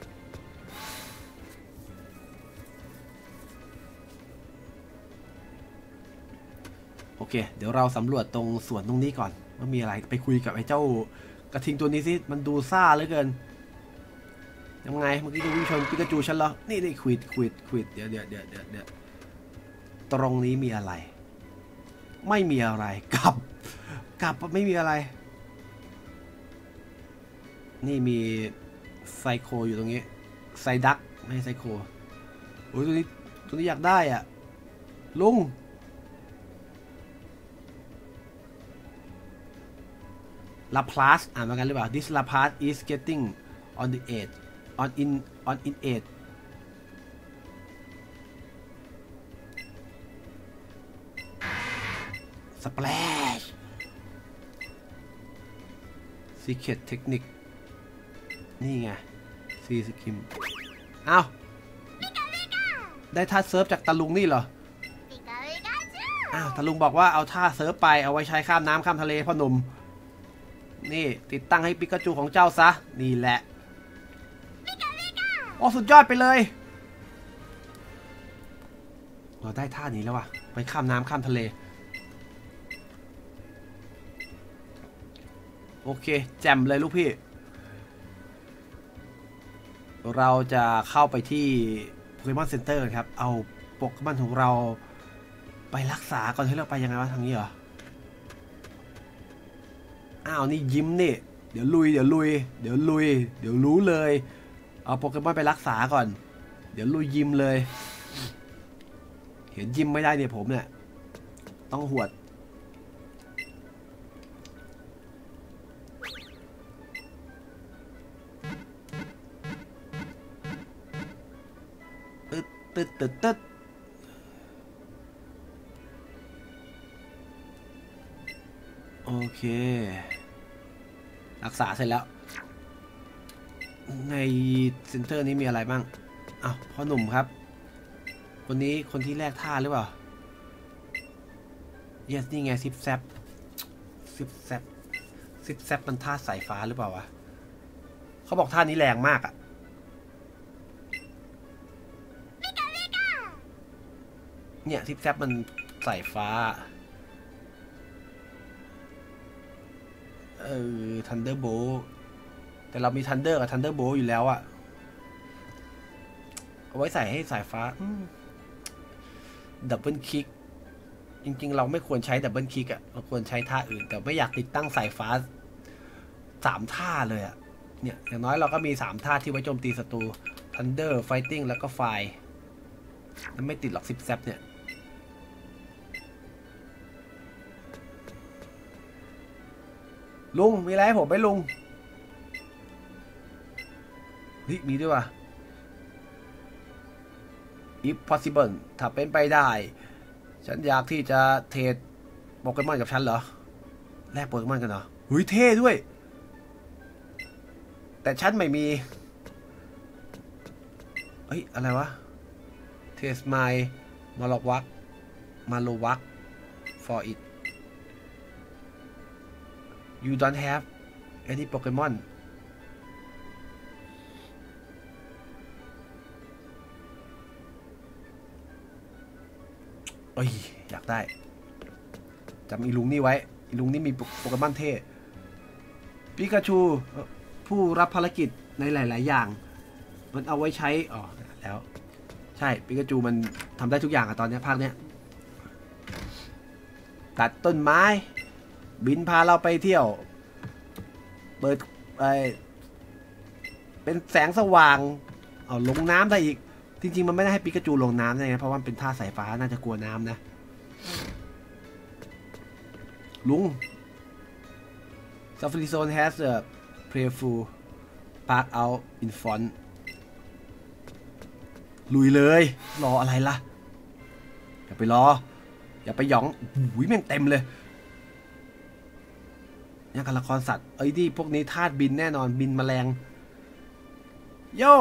[SPEAKER 1] โอเคเดี๋ยวเราสำรวจตรงสวนตรงนี้ก่อนว่ามีอะไรไปคุยกับไอ้เจ้ากระทิงตัวนี้สิมันดูซ่าเหลือเกินยังไงเมื่อกี้จะวิ่งชนปิกาจูฉันเหรอนี่นี่ควิดควิดควิดเดี๋ยวเดี๋ยวเดี๋ยวเดี๋ยวเดี๋ยวตรงนี้มีอะไรไม่มีอะไรกลับกลับไม่มีอะไรนี่มีไซโคอยู่ตรงนี้ไซดักไม่ใช่ไซโคโอ้ยตัวนี้ตัวนี้อยากได้อ่ะลุงลาพลาสอ่านมากันหรือเปล่า this La Paz is getting on the edge on in on in edge splash secret technique นี่ไงซีสกิมอ้าวได้ท่าเซิร์ฟจากตาลุงนี่เหรออ้าวตาลุงบอกว่าเอาท่าเซิร์ฟไปเอาไว้ใช้ข้ามน้ำข้ามทะเลพ่อหนุ่มนี่ติดตั้งให้ปิกาจูของเจ้าซะนี่แหละโอ้สุดยอดไปเลยเราได้ท่านี้แล้วว่ะไปข้ามน้ำข้ามทะเลโอเคแจ่มเลยลูกพี่เราจะเข้าไปที่โปเกมอนเซ็นเตอร์ครับเอาโปเกมอนของเราไปรักษาก่อนที่เราไปยังไงวะทางนี้เหรออ้าวนี่ยิ้มนี่เดี๋ยวลุยเดี๋ยวลุยเดี๋ยวลุยเดี๋ยวรู้เลยเอาโปเกมอนไปรักษาก่อนเดี๋ยวลุยยิ้มเลยเห็นยิ้มไม่ได้เนี่ยผมเนี่ยต้องหวดตึ๊ดตึ๊ดตึ๊ดตึ๊ดโอเครักษาเสร็จแล้วในเซ็นเตอร์นี้มีอะไรบ้างอ้าวพ่อหนุ่มครับคนนี้คนที่แรกท่าหรือเปล่า yes นี่ไงซิปแซปซิปแซปซิปแซปมันท่าสายฟ้าหรือเปล่าวะเขาบอกท่านี้แรงมากอะเนี่ยซิปแซปมันสายฟ้าเออทันเดอร์โบแต่เรามีทันเดอร์กับทันเดอร์โบอยู่แล้วอะเอาไว้ใส่ให้สายฟ้าดับเบิลคิกจริงๆเราไม่ควรใช้ดับเบิลคิกอะเราควรใช้ท่าอื่นแต่ไม่อยากติดตั้งสายฟ้าสามท่าเลยอะเนี่ยอย่างน้อยเราก็มีสามท่าที่ไว้โจมตีศัตรูทันเดอร์ไฟติ้งแล้วก็ไฟแล้วไม่ติดหรอกซิปแซปเนี่ยลุงมีอะไรให้ผมไหมลุงเฮ้ยมีด้วยว่ะ if possible ถ้าเป็นไปได้ฉันอยากที่จะเทรดโปเกมอนกับฉันเหรอแลกโปเกมอนกันเหรอเฮ้ยเท่ด้วยแต่ฉันไม่มีเฮ้ยอะไรวะเทสไมล์มาลวักมาโลวัก for it you don't have any Pokemon เอ้ยอยากได้จำอีลุงนี่ไว้อีลุงนี่มีโปเกมอนเท่ปิกาชูผู้รับภารกิจในหลายๆอย่างมันเอาไว้ใช้อ๋อแลแล้วใช่ปิกาจูมันทำได้ทุกอย่างอะตอนนี้ภาคเนี้ยตัดต้นไม้บินพาเราไปเที่ยวเปิดไอเป็นแสงสว่างเอาลงน้ำได้อีกจริงๆมันไม่ได้ให้ปิกาจูลงน้ำนะเพราะว่าเป็นท่าสายฟ้าน่าจะกลัวน้ำนะลุง Safari Zone has a playful park out in front ลุยเลยรออะไรล่ะอย่าไปรออย่าไปหยองหุยแม่งเต็มเลยนี่กับละครสัตว์เอ้ยดิพวกนี้ธาตุบินแน่นอนบินแมลงโย่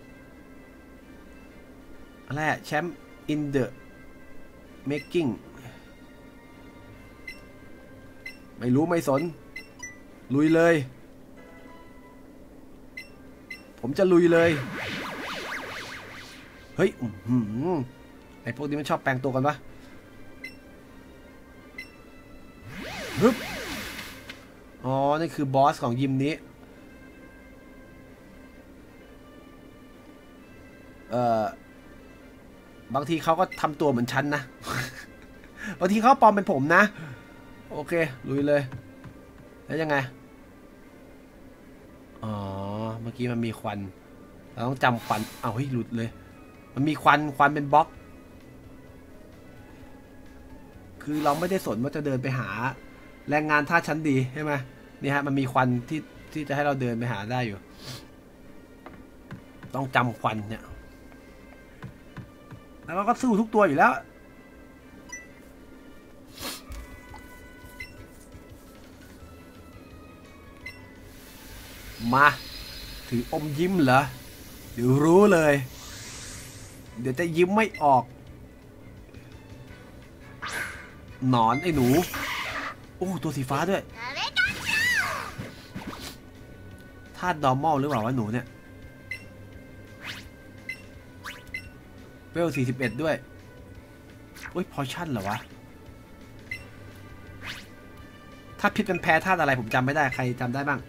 [SPEAKER 1] อะไรอะแชมป์ in the making ไม่รู้ไม่สนลุยเลยผมจะลุยเลยเฮ้ยไอพวกนี้มันชอบแปลงตัวกันปะฮึบอ๋อนี่คือบอสของยิมนี้เอ่อบางทีเขาก็ทำตัวเหมือนฉันนะ บางทีเขาปลอมเป็นผมนะโอเคลุยเลยแล้วยังไงอ๋อเมื่อกี้มันมีควันเราต้องจำควันเอาให้หลุดเลยมันมีควันควันเป็นบล็อกคือเราไม่ได้สนว่าจะเดินไปหาแรงงานท่าชั้นดีใช่ไหมนี่ฮะมันมีควันที่ที่จะให้เราเดินไปหาได้อยู่ต้องจำควันเนี่ยแล้วเราก็สู้ทุกตัวอยู่แล้วมาถืออมยิ้มเหรอเดี๋ยวรู้เลยเดี๋ยวจะยิ้มไม่ออกหนอนไอ้หนูโอ้ตัวสีฟ้าด้วยธาตุ normal หรือเปล่าวะหนูเนี่ยเวลสี่สิบเอ็ดด้วยโอ้ยพอชั่นเหรอวะถ้าพิษเป็นแพ้ธาตุอะไรผมจำไม่ได้ใครจำได้บ้าง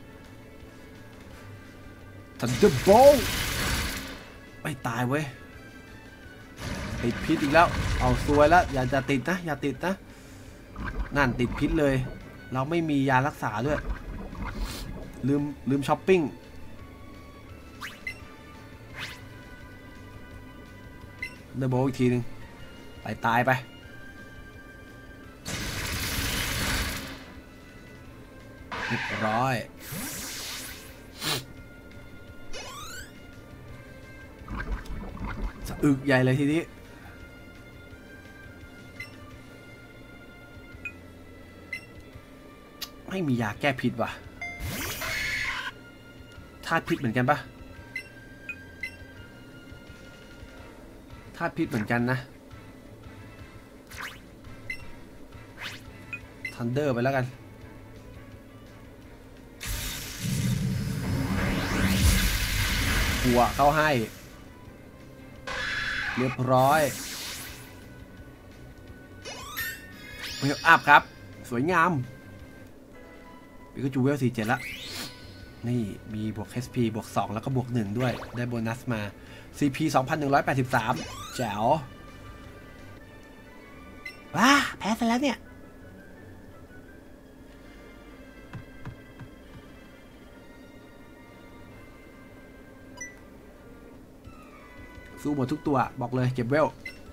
[SPEAKER 1] Thunderbolt ไม่ตายเว้ยติดพิษอีกแล้วเอาซวยแล้วอย่าจะติดนะอย่าติดนะนั่นติดพิษเลยเราไม่มียารักษาด้วยลืมลืมช้อปปิ้งเดอร์โบอีกทีนึงไปตายไปเรียบร้อยสะอึกใหญ่เลยทีนี้ไม่มียาแก้พิษว่ะธาตุพิษเหมือนกันปะธาตุพิษเหมือนกันนะทันเดอร์ไปแล้วกันหัวเข้าให้เรียบร้อยเวลอัพครับสวยงามปิกาจูเวลสี่สิบเจ็ดละนี่มีบวก เอช พี บวกสองแล้วก็บวกหนึ่งด้วยได้โบนัสมา ซี พี สองพันหนึ่งร้อยแปดสิบสาม แจ๋วว้าแพ้ซะแล้วเนี่ยสู้หมดทุกตัวบอกเลยเก็บเวล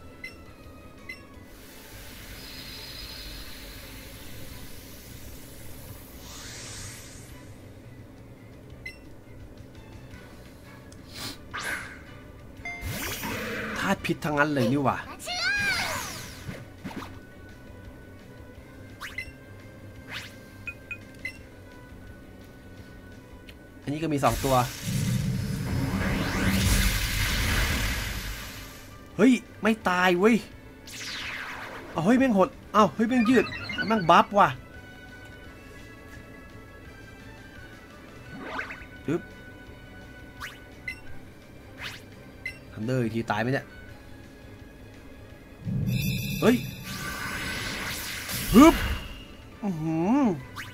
[SPEAKER 1] ธาตุพิษทั้งนั้นเลยนี่หว่าอันนี้ก็มีสองตัวเฮ้ยไม่ตายเว้ยเอาเฮ้ยแม่งหดเอ้าเฮ้ยแม่งยืดแม่งบัฟว่ะปึ๊บทันเดอร์อีกทีตายไหมเนี่ยเฮ้ยปึ๊บอือหือ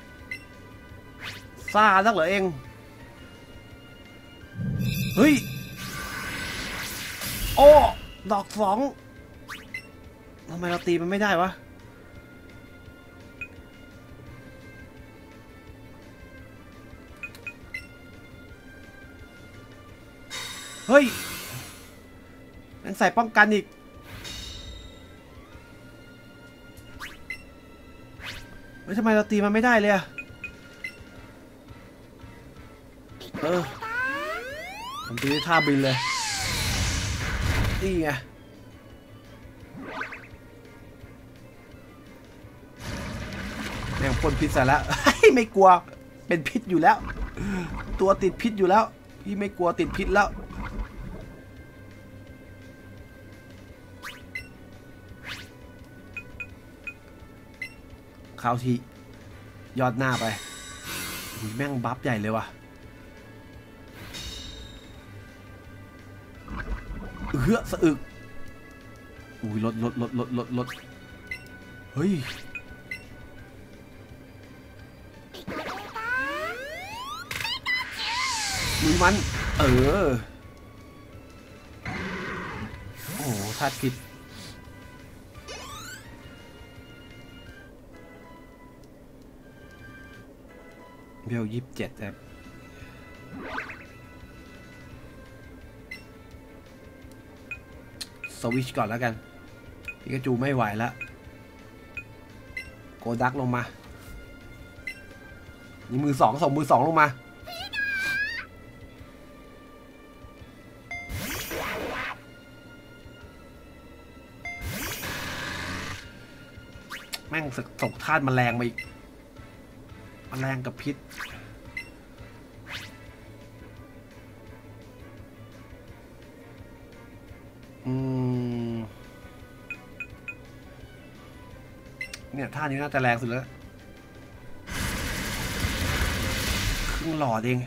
[SPEAKER 1] ซ่าสักเหรอเองเฮ้ยโอ้ดอกสองทำไมเราตีมันไม่ได้วะเฮ้ยยังใส่ป้องกันอีกเฮ้ยทำไมเราตีมันไม่ได้เลยอะเออผมตีท่าบินเลยนี่ไงแม่งพ่นพิษใส่แล้ว ไม่กลัวเป็นพิษอยู่แล้วตัวติดพิษอยู่แล้วพี่ไม่กลัวติดพิษแล้วเข้าทียอดหน้าไปแม่งบัฟใหญ่เลยว่ะเฮ้อสะอึกอุ้ยลดลดลดลดลดลดเฮ้ยลุยมันเออโอ้ธาตุพิษเบลยี่สิบเจ็ดครับสวิชก่อนแล้วกันพิกาจูไม่ไหวแล้วโกดักลงมานี่มือสองส่งมือสองลงมาแม่งตกธาตุแมลงมาอีกแมลงกับพิษอืมเนี่ยท่านี้น่าจะแรงสุดแล้วครึ่งหลอดเอง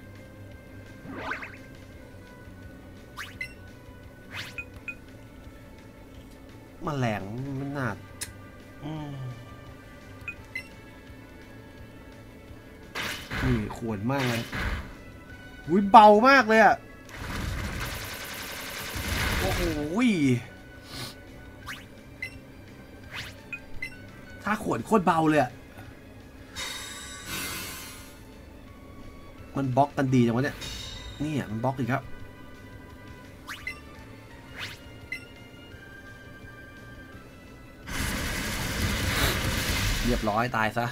[SPEAKER 1] แมลงมันหนาดนี่ขวนมากเลยอุ้ยเบามากเลยอ่ะโอ้โหถ้าขวนโคตรเบาเลยอ่ะมันบล็อกกันดีจังวะเนี่ยนี่อ่ะมันบล็อกอีกครับเรียบร้อยตายซะ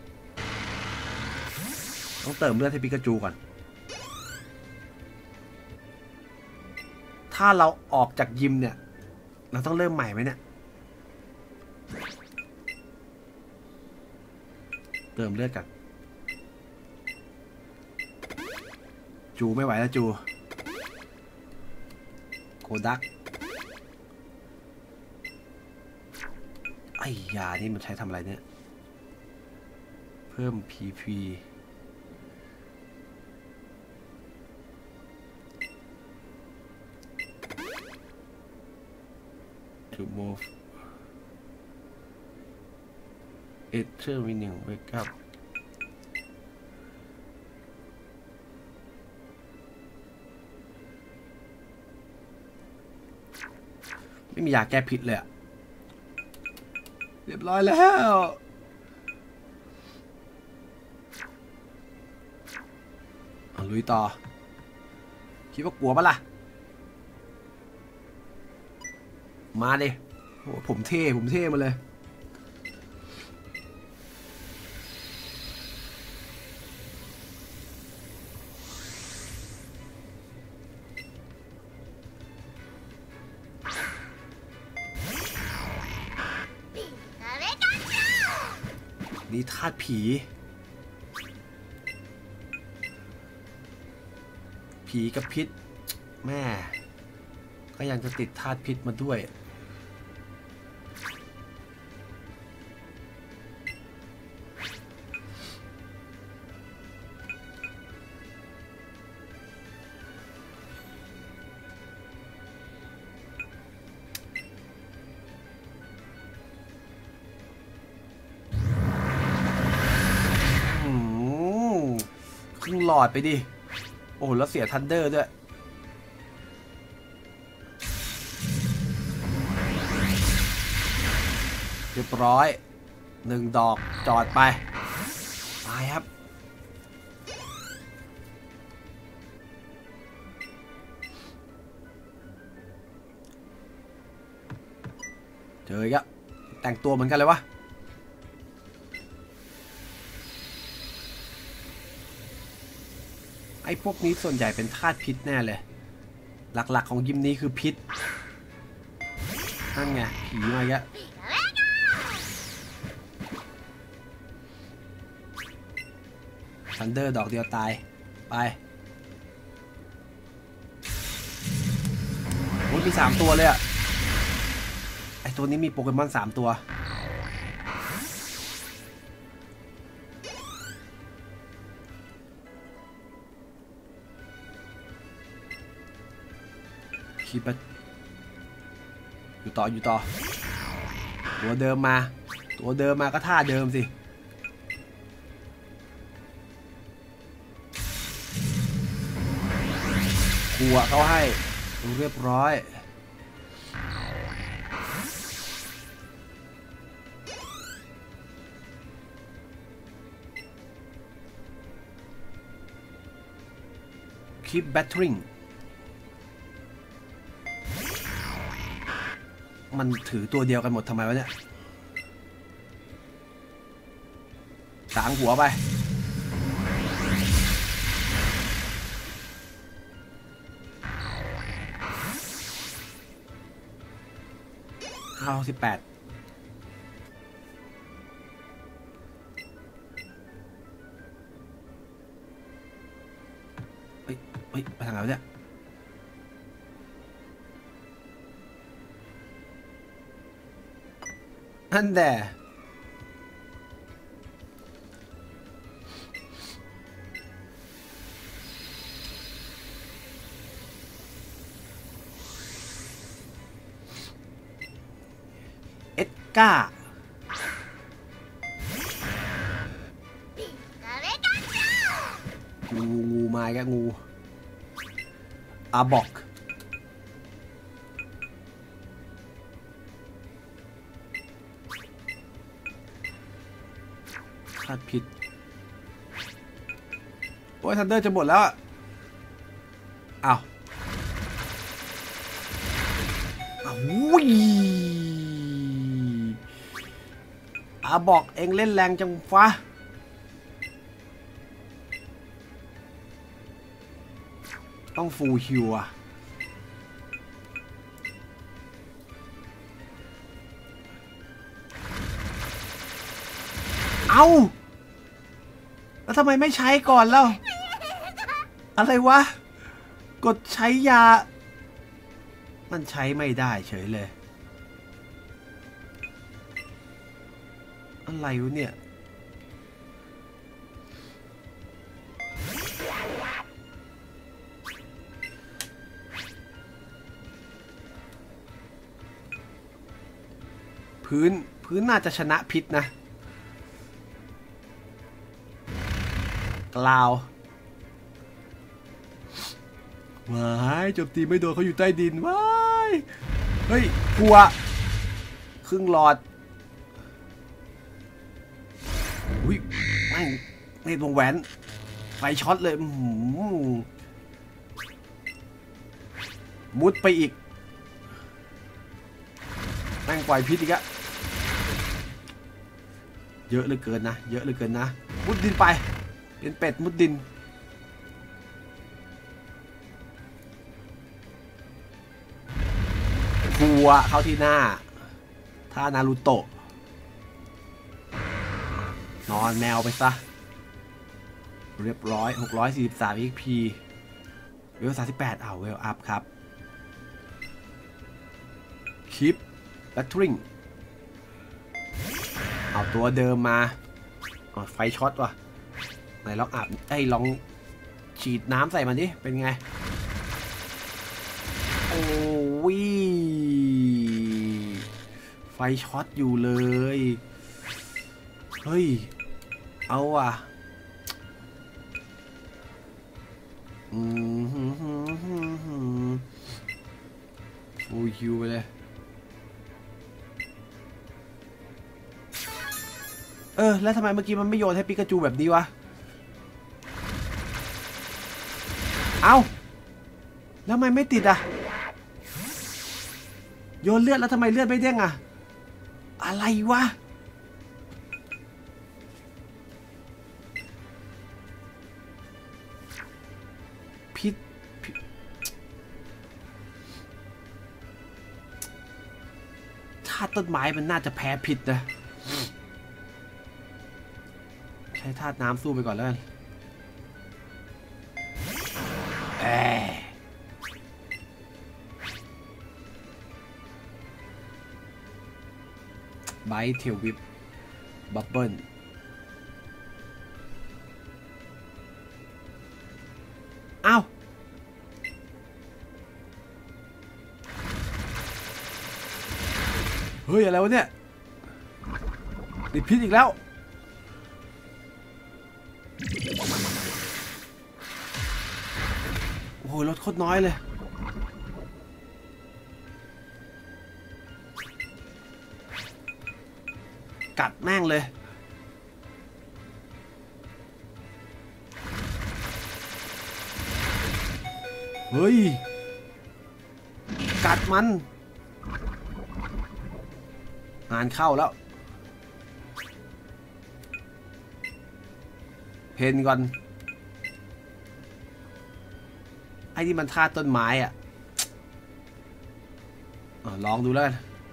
[SPEAKER 1] ต้องเติมเลือดให้ปิกาจูก่อนถ้าเราออกจากยิมเนี่ยเราต้องเริ่มใหม่ไหมเนี่ยเติมเลือดกันจูไม่ไหวแล้วจูโกดักไอ้ยานี่มันใช้ทำอะไรเนี่ยเพิ่ม พี พี to move enter winning wake up ไม่มียาแก้พิษเลยอะเรียบร้อยแล้วเอาลุยต่อคิดว่ากลัวปะล่ะมาดิโอ้ผมเท่ผมเท่มาเลยนี่ธาตุผีผีกับพิษแม่ก็ยังจะติดธาตุพิษมาด้วยครึ่งหลอดไปดิโอ้แล้วเสียทันเดอร์ด้วยเรียบร้อยหนึ่งดอกจอดไปตายครับเจออีกแล้วแต่งตัวเหมือนกันเลยวะไอ้พวกนี้ส่วนใหญ่เป็นธาตุพิษแน่เลยหลักๆของยิมนี้คือพิษนั่นไงผีมาอีกแล้วทันเดอร์ดอกเดียวตายไปโอ้ยมีสามตัวเลยอะไอตัวนี้มีโปเกมอนสามตัวคิดไปอยู่ต่ออยู่ต่อตัวเดิมมาตัวเดิมมาก็ท่าเดิมสิหัวเขาให้เรียบร้อยKeep battering มันถือตัวเดียวกันหมดทำไมวะเนี่ยสางหัวไปห้าสิบแปดเฮ้ยเฮ้ยไปทางไหนเนี่ยนั่นแหละเอ็ดก้างูงูมาแกงูอาบอกคาดผิดโอ้ยทันเดอร์จะหมดแล้วอ่ะอ้าวอ้าววุ้ยอาบอกเองเล่นแรงจังฟ้าต้องฟูลฮิวอ่ะเอาแล้วทำไมไม่ใช้ก่อนแล้วอะไรวะกดใช้ยามันใช้ไม่ได้เฉยเลยอะไรวะเนี่ยพื้นพื้นน่าจะชนะพิษนะกล่าวว้ายจบตีไม่โดนเขาอยู่ใต้ดินว้ายเฮ้ยกลัวครึ่งหลอดอุ้ยแม่งในวงแหวนไฟช็อตเลยมุดไปอีกแม่งปล่อยพิษอีกอะเยอะเหลือเกินนะเยอะเหลือเกินนะมุดดินไปเป็นเป็ดมุดดินหัวเข้าที่หน้าท่านารูโตะนอนแมวไปซะเรียบร้อยหกร้อยสี่สิบสาม เอ็ก พี เวลสามสิบแปดอ้าวเวลอัพครับคลิปแบตเตอรี่เอาตัวเดิมมาไฟช็อตว่ะไหนลองอาบไอ้ลองฉีดน้ำใส่มันดิเป็นไงโอ้ยไฟช็อตอยู่เลยเฮ้ยเอาว่ะอืมฟูลคิวไปเลยเออแล้วทำไมเมื่อกี้มันไม่โยนให้ปิกาจูแบบนี้วะเอาแล้วทำไมไม่ติดอ่ะโยนเลือดแล้วทำไมเลือดไม่เด้งอ่ะอะไรวะพิษธาตุต้นไม้มันน่าจะแพ้พิษนะใช้ธาตุน้ำสู้ไปก่อนแล้วกันเอไบท์เทลวิปบับเบิ้ลอ้าวเฮ้ยอะไรวะเนี่ยติดพิษอีกแล้วโอ้โหลดโคตรน้อยเลยกัดแม่งเลยเฮ้ยกัดมันงานเข้าแล้วเพนก่อนไอ้ที่มันท่าต้นไม้อ่ะลองดูแล้วกัน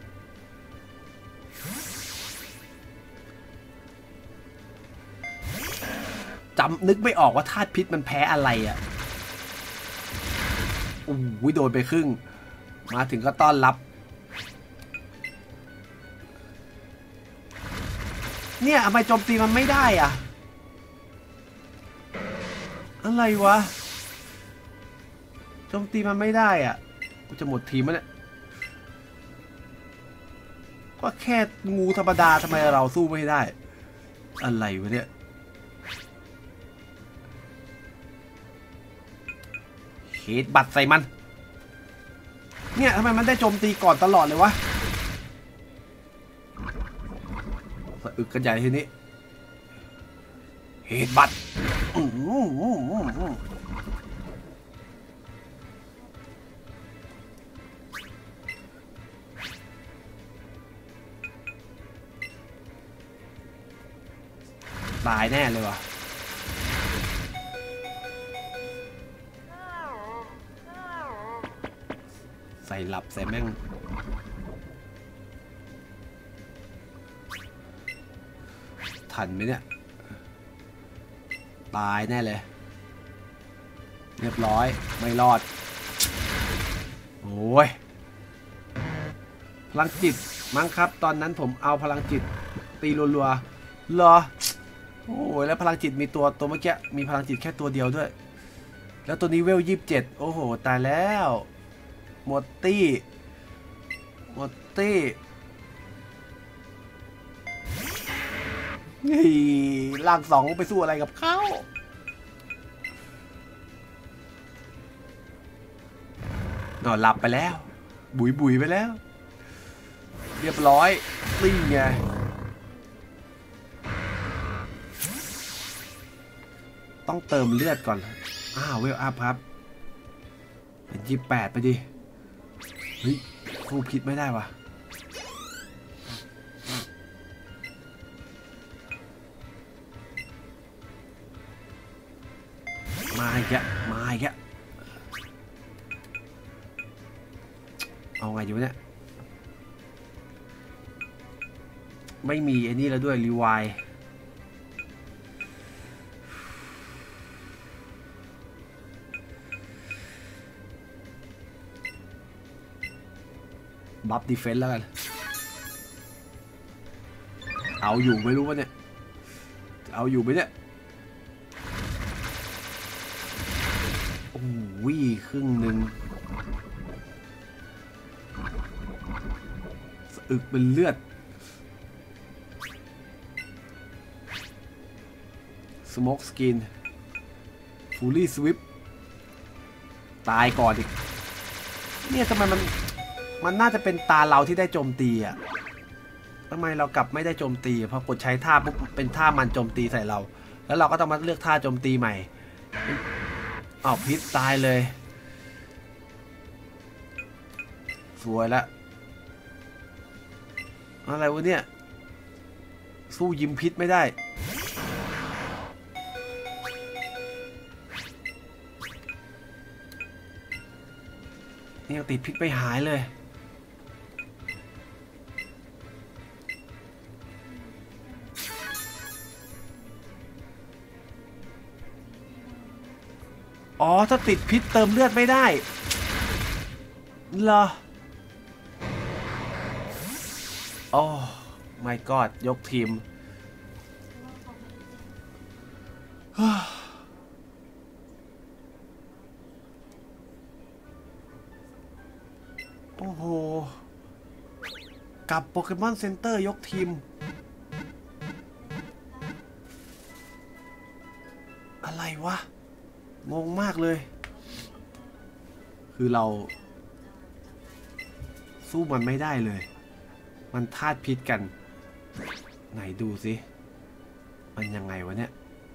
[SPEAKER 1] จำนึกไม่ออกว่าธาตุพิษมันแพ้อะไรอ่ะโอ้โหโดนไปครึ่งมาถึงก็ต้อนรับเนี่ยทำไมโจมตีมันไม่ได้อ่ะอะไรวะโจมตีมันไม่ได้อ่ะกูจะหมดทีมแล้วเนี่ยก็แค่งูธรรมดาทำไมเราสู้ไม่ได้อะไรวะเนี่ยเฮดบัตรใส่มันเนี่ยทำไมมันได้โจมตีก่อนตลอดเลยวะสะอึกกันใหญ่ทีนี้เฮดบัตรตายแน่เลยวะใส่หลับใส่แม่งทันไหมเนี่ยตายแน่เลยเรียบร้อยไม่รอดโอ้ยพลังจิตมั้งครับตอนนั้นผมเอาพลังจิตตีรัวๆเหรอโอ้ยแล้วพลังจิตมีตัวตัวเมื่อกี้มีพลังจิตแค่ตัวเดียวด้วยแล้วตัวนี้เวลยี่สิบเจ็ดโอ้โหตายแล้วหมดตี้หมดตี้นี่ล่างสองไปสู้อะไรกับเขานอนหลับไปแล้วบุยบุยไปแล้วเรียบร้อยนี่ไงต้องเติมเลือดก่อนอ้าวเวลอัพครับเป็นยี่สิบแปดไปดิเฮ้ยสู้พิษไม่ได้วะมาอีกแล้วมาอีกแล้วเอาไงอยู่เนี่ยไม่มีไอ้นี่แล้วด้วยรีไวล์บัฟดีเฟนส์แล้วกันเอาอยู่ไม่รู้ว่าเนี่ยเอาอยู่ไหมเนี่ยโอ้ยครึ่งหนึ่งสะอึกเป็นเลือดสโมกสกินฟูลี่สวิปตายก่อนอีกเนี่ยทำไมมันมันน่าจะเป็นตาเราที่ได้โจมตีอ่ะเอทำไมเรากลับไม่ได้โจมตีพอกดใช้ท่าปุ๊บเป็นท่ามันโจมตีใส่เราแล้วเราก็ต้องมาเลือกท่าโจมตีใหม่อ้าวพิษตายเลยสวยละอะไรวะเนี่ยสู้ยิมพิษไม่ได้นี่ติดพิษไปหายเลยอ๋อถ้าติดพิษเติมเลือดไม่ได้เหรอโอ้ my god ยกทีมโอ้โหกับโปเกมอนเซ็นเตอร์ยกทีมอะไรวะงงมากเลยคือเราสู้มันไม่ได้เลยมันธาตุพิษกันไหนดูสิมันยังไงวะเนี่ย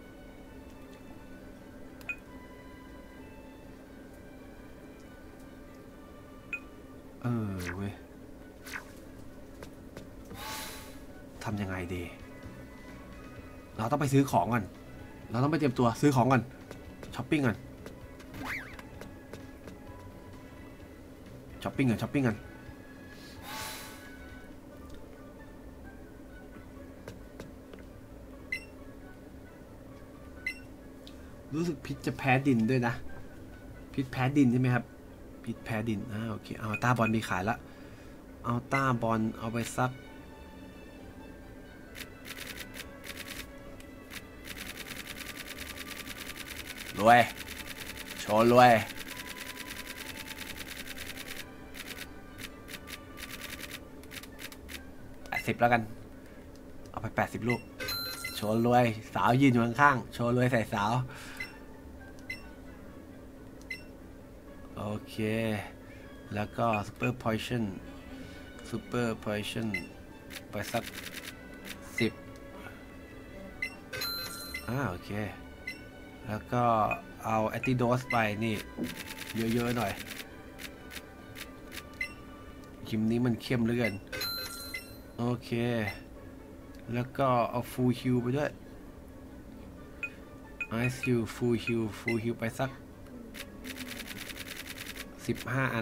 [SPEAKER 1] เออเว้ยทำยังไงดีเราต้องไปซื้อของก่อนเราต้องไปเตรียมตัวซื้อของก่อนช้อปปิ้งก่อนช้อปปิ้งก่อนช้อปปิ้งก่อนรู้สึกพิษจะแพ้ดินด้วยนะพิษแพ้ดินใช่ไหมครับพิษแพ้ดินอ่าโอเคเอาต้าบอลมีขายละเอาต้าบอลเอาไปซักรวยโชว์รวยแปดสิบแล้วกันเอาไปแปดสิบลูกโชว์รวยสาวยืนอยู่ข้างๆโชว์รวยใส่สาวโอเคแล้วก็ super poison super poison ไปสักสิบอ่าโอเคแล้วก็เอาแอนติโดสไปนี่เยอะๆหน่อยคิมนี้มันเข้มเหลือเกินโอเคแล้วก็เอาฟูลฮิลไปด้วยไอซ์ฮิลฟูลฮิลฟูลฮิลไปสักสิบห้าอัน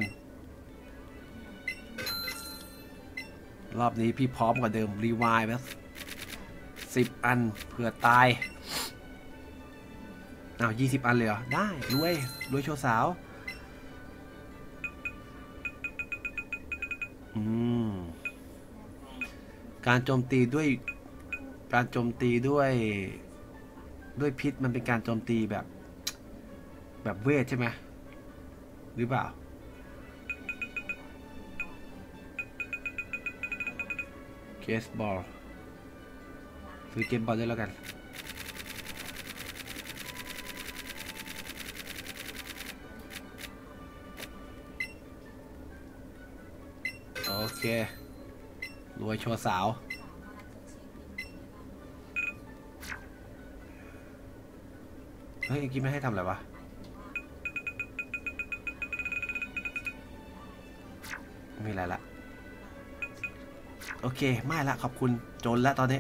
[SPEAKER 1] รอบนี้พี่พร้อมกว่าเดิมรีไวล์แบบสิบอันเผื่อตายอ้าวยี่สิบอันเลยเหรอได้รวยรวยโชว์สาวอืมการโจมตีด้วยการโจมตีด้วยด้วยพิษมันเป็นการโจมตีแบบแบบเวทใช่ไหมหรือเปล่าเกสบอลซื้อเกมบอลได้แล้วกันโอเครวยโชว์สาวเฮ้ยกี้ไม่ให้ทำอะไรวะไม่มีอะไรละโอเคไม่ละขอบคุณโจนแล้วตอนนี้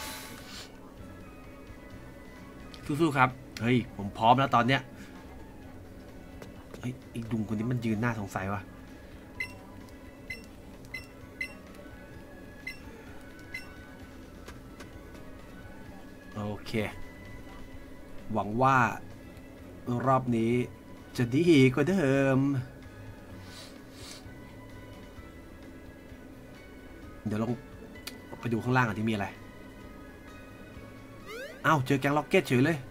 [SPEAKER 1] สู้ๆครับเฮ้ยผมพร้อมแล้วตอนเนี้ยเฮ้ยอีกดุงคนนี้มันยืนหน้าสงสัยวะโอเคหวังว่ารอบนี้จะดีกว่าเดิมเดี๋ยวลงไปดูข้างล่างอ่ะที่มีอะไรอ้าวเจอแก๊งล็อกเก็ตเฉยเลย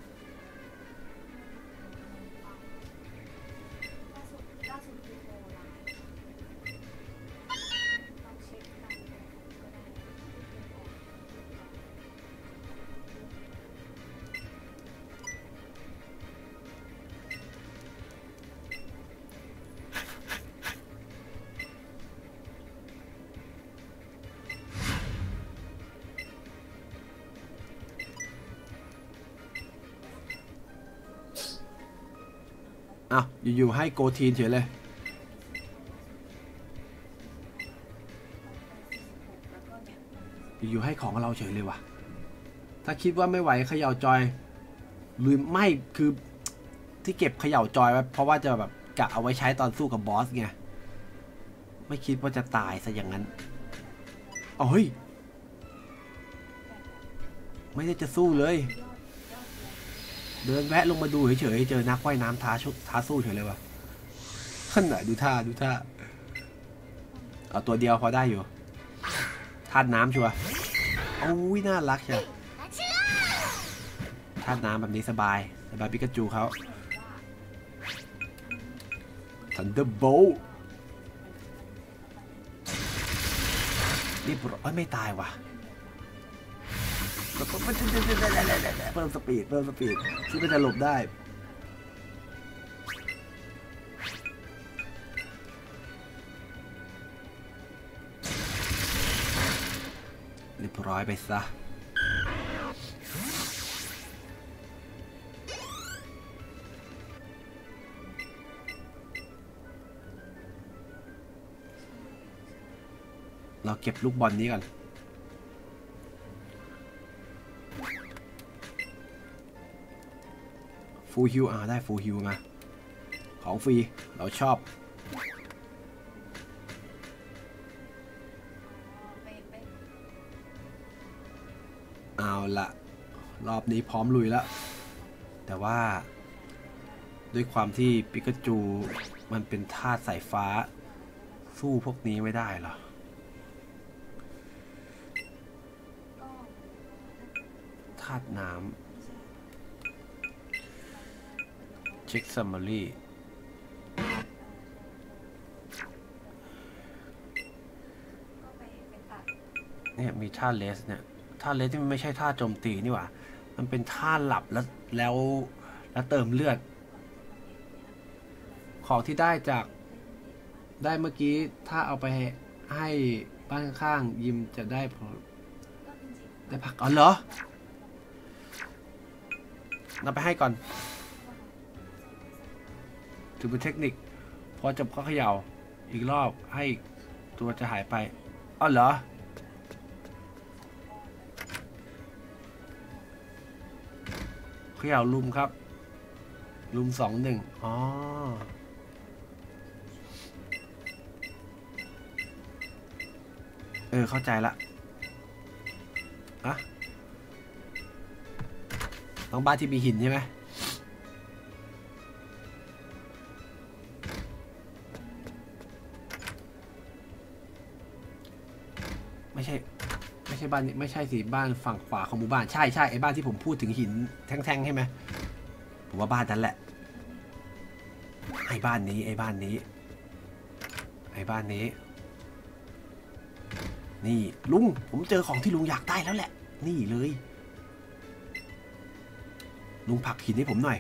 [SPEAKER 1] อ้าวอยู่ๆให้โกทีนเฉยเลยอยู่ๆให้ของเราเฉยเลยว่ะถ้าคิดว่าไม่ไหวเขย่าจอยหรือไม่คือที่เก็บเขย่าจอยไว้เพราะว่าจะแบบกะเอาไว้ใช้ตอนสู้กับบอสไงไม่คิดว่าจะตายซะอย่างนั้นอ๋อเฮ้ยไม่ได้จะสู้เลยเดินแวะลงมาดูเฉยๆเจอนักว่ายน้ำท้าชุท้าสู้เฉยเลยว่ะขนาดดูท่าดูท่าเอาตัวเดียวพอได้อยู่ธาตุน้ำชัวร์โอ้ยน่ารักใช่ธาตุน้ำแบบนี้สบายสบายปิกาจูเขาทันเดอร์โบลนี่ปลดไม่ตายว่ะเพิ่มสปีดเพิ่มสปีดที่มันจะหลบได้เรียบร้อยไปซะเราเก็บลูกบอลนี้ก่อนฟูลฮิวอ่าได้ฟูลฮิวมาของฟรีเราชอบเอาละรอบนี้พร้อมลุยแล้วแต่ว่าด้วยความที่ปิกาจูมันเป็นธาตุสายฟ้าสู้พวกนี้ไม่ได้หรอธาตุน้ำเช็คซัมมารีเนี่ยมีท่าเลสเนี่ยท่าเลสที่มันไม่ใช่ท่าโจมตีนี่หว่ามันเป็นท่าหลับแล้วแล้วแล้วเติมเลือดของที่ได้จากได้เมื่อกี้ถ้าเอาไปให้บ้านข้างยิมจะได้ได้พักอ๋อเหรอเราไปให้ก่อนถือเป็นเทคนิคพอจบก็เขย่าอีกรอบให้ตัวจะหายไปอ๋อเหรอเขย่าลุมครับลุมสองหนึ่งอ๋อเออเข้าใจละอะต้องบ้านที่มีหินใช่ไหมไม่ใช่ไม่ใช่บ้านไม่ใช่สิบ้านฝั่งขวาของหมู่บ้านใช่ใช่ไอ้บ้านที่ผมพูดถึงหินแท่งๆใช่ไหมผมว่าบ้านนั้นแหละไอ้บ้านนี้ไอ้บ้านนี้ไอ้บ้านนี้นี่ลุงผมเจอของที่ลุงอยากได้แล้วแหละนี่เลยลุงผลักหินให้ผมหน่อย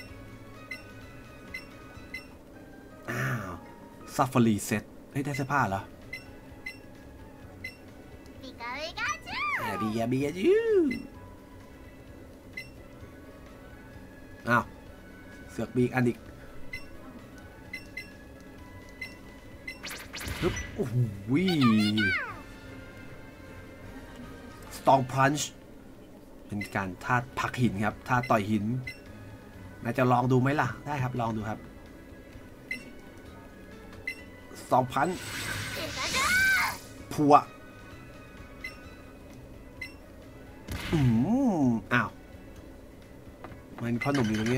[SPEAKER 1] อ้าวซัฟฟารีเซ็ตเฮ้ยได้เสื้อผ้าเหรอบียบียจูอ้าวเสือกบีกอันอีกฮึบโอ้โหสตองพันช์เป็นการท่าผักหินครับท่าต่อยหินน่าจะลองดูไหมล่ะได้ครับลองดูครับสตองพันช์พัวอืมอ้าวมันพ่อหนุ่มอยู่ตรงนี้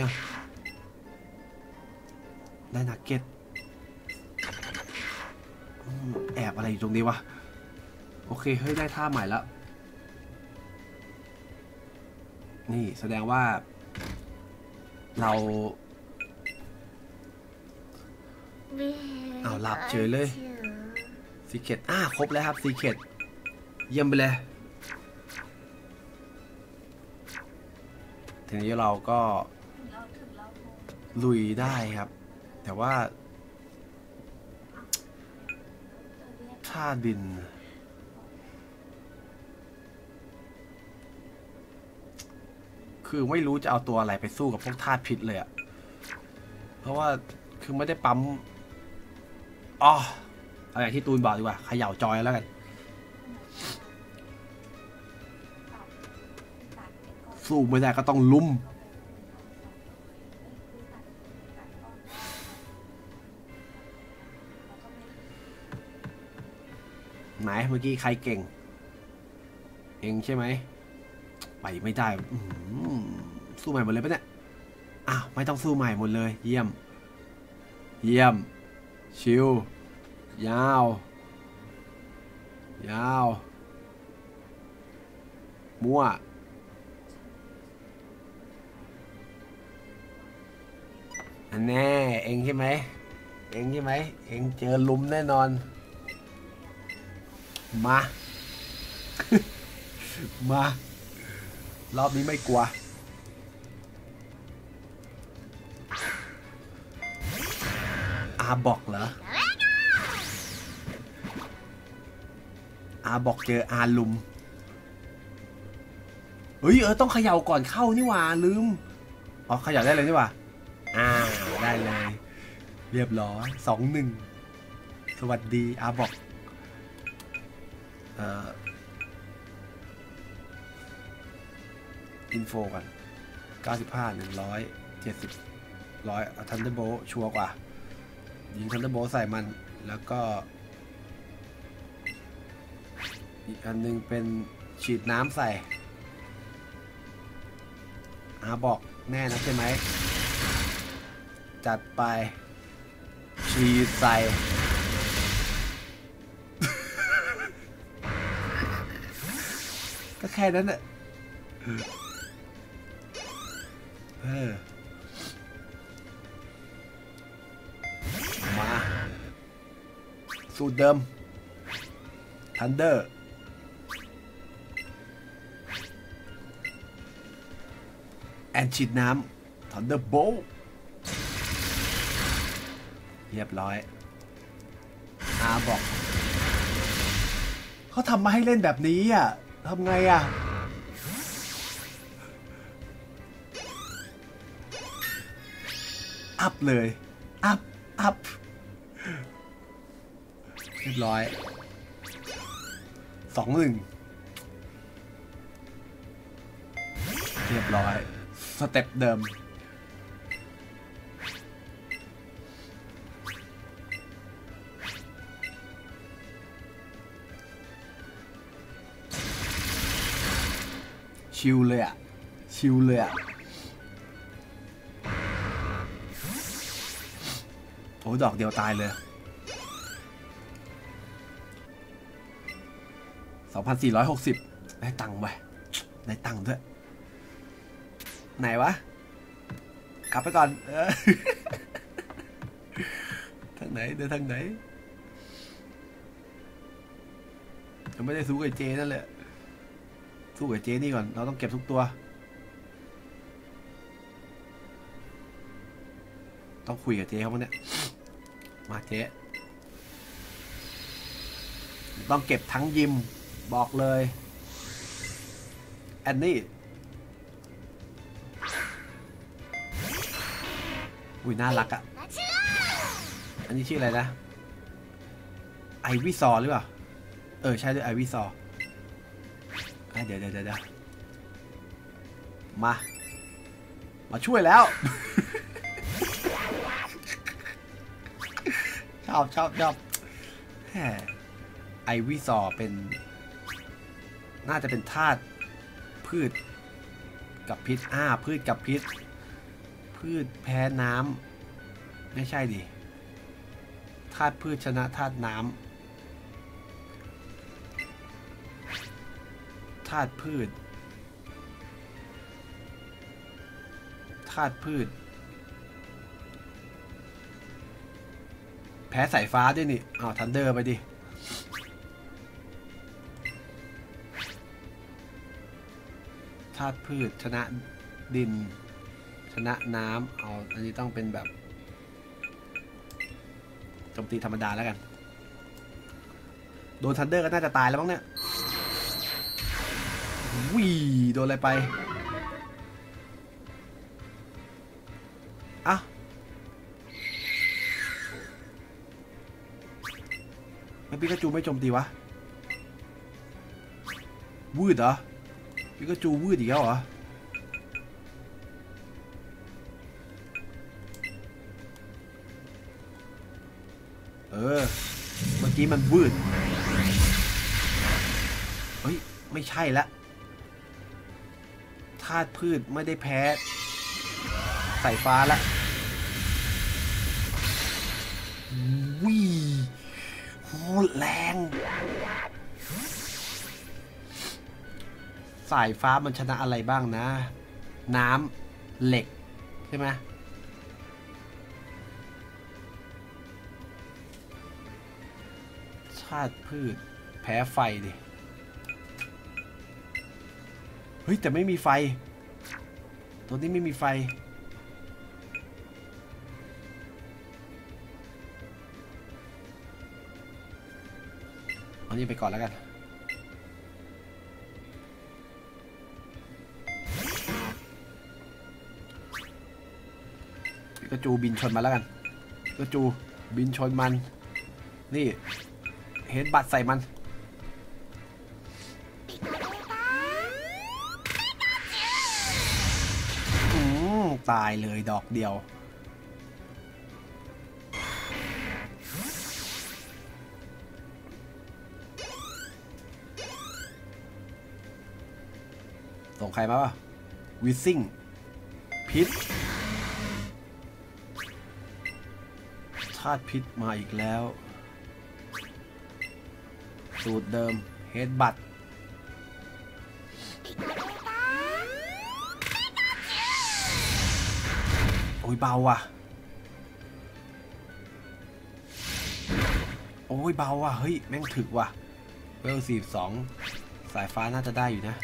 [SPEAKER 1] ได้นักเก็ตแอบอะไรอยู่ตรงนี้วะโอเคเฮ้ยได้ท่าใหม่แล้วนี่แสดงว่าเราเอาหลับเฉยเลยซีเคทอ่ะครบแล้วครับซีเคทเยี่ยมไปเลยทีนี้เราก็ลุยได้ครับแต่ว่าท่าดินคือไม่รู้จะเอาตัวอะไรไปสู้กับพวกธาตุพิษเลยอะเพราะว่าคือไม่ได้ปั๊มอ๋อเอาอย่างที่ตูนบอกดีกว่าเขย่าจอยแล้วกันสู้ไม่ได้ก็ต้องลุมไหนเมื่อกี้ใครเก่งเองใช่ไหมไปไม่ได้สู้ใหม่หมดเลยปะเนี่ยอ้าวไม่ต้องสู้ใหม่หมดเลยเยี่ยมเยี่ยมชิวยาวยาวมั่วอันแน่เองใช่ไหมเองใช่ไหมเองเจอลุมแน่นอนมา มารอบนี้ไม่กลัวอาบอกเหรออาบอกเจออาลุมเฮ้ยเออต้องเขย่าก่อนเข้านี่หว่าลืมอ๋อเขย่าได้เลยนี่หว่าอ่าได้เลยเรียบร้อยสองหนึ่งสวัสดีอาบอกเอ่ออินโฟก่อนเก้าสิบห้า หนึ่งร้อย เจ็ดสิบ ร้อยเอาทันเดอร์โบลต์ชัวร์กว่ายิงทันเดอร์โบลต์ใส่มันแล้วก็อีกอันนึงเป็นฉีดน้ำใส่อาบอกแน่นะใช่ไหมจัดไปฉีดใส่ ก็แค่นั้นแหละเออมาสูตรเดิมทันเดอร์แอนฉีดน้ำทันเดอร์โบลต์เรียบร้อยอาบอกเขาทำมาให้เล่นแบบนี้อ่ะทำไงอ่ะอัพเลยอัพอัพเรียบร้อยสองหนึ่งเรียบร้อยสเต็ปเดิมชิลเลยอ่ะชิลเลยอ่ะโอ้ดอกเดียวตายเลยสองพันสี่ร้อยหกสิบได้ตังค์ไปได้ตังค์ด้วยไหนวะกลับไปก่อนเออ ทางไหนเดินทางไหนยังไม่ได้สู้กับเจนั่นแหละสู้กับเจนี่ก่อนเราต้องเก็บทุกตัวต้องคุยกับเจเขาเนี่ยมาเจต้องเก็บทั้งยิมบอกเลยแอนนี่อุ้ยน่ารักอ่ะอันนี้ชื่ออะไรนะไอวิซอหรือเปล่าเออใช่ด้วยไอวิซอเดี๋ยวเดี๋ยวเดี๋ยวมามาช่วยแล้ว ชอบชอบชอบไอวิซอเป็นน่าจะเป็นธาตุพืชกับพิษอ่าพืชกับพิษพืชแพ้น้ำไม่ใช่ดิธาตุพืชชนะธาตุน้ำธาตุพืชธาตุพืชแพ้สายฟ้าด้วยนี่อ้าวทันเดอร์ไปดิธาตุพืชชนะดินชนะน้ำเอาอันนี้ต้องเป็นแบบโจมตีธรรมดาแล้วกันโดนทันเดอร์ก็น่าจะตายแล้วมั้งเนี่ยวิ่งโดนอะไรไปอ่ะมันปิกาจูไม่โจมตีวะวืดเหรอปิกาจูวืดอีกแล้วเหรอเออเมื่อกี้มันวืดเฮ้ยไม่ใช่ละธาตุพืชไม่ได้แพ้สายฟ้าละวิโหแรงสายฟ้ามันชนะอะไรบ้างนะน้ำเหล็กใช่ไหมธาตุพืชแพ้ไฟดิเฮ้ยแต่ไม่มีไฟตัวนี้ไม่มีไฟเอานี้ไปก่อนแล้วกันปิกาจูบินชนมาแล้วกันปิกาจูบินชนมันนี่เห็นบัตรใส่มันตายเลยดอกเดียวส่งใครมาป่ะวิซิ่งพิษธาตุพิษมาอีกแล้วสูตรเดิมเฮดบัตโอ้ยเบาว่ะโอ้ยเบาว่ะเฮ้ยแม่งถึกว่ะเวลสี่สองสายฟ้าน่าจะได้อยู่นะ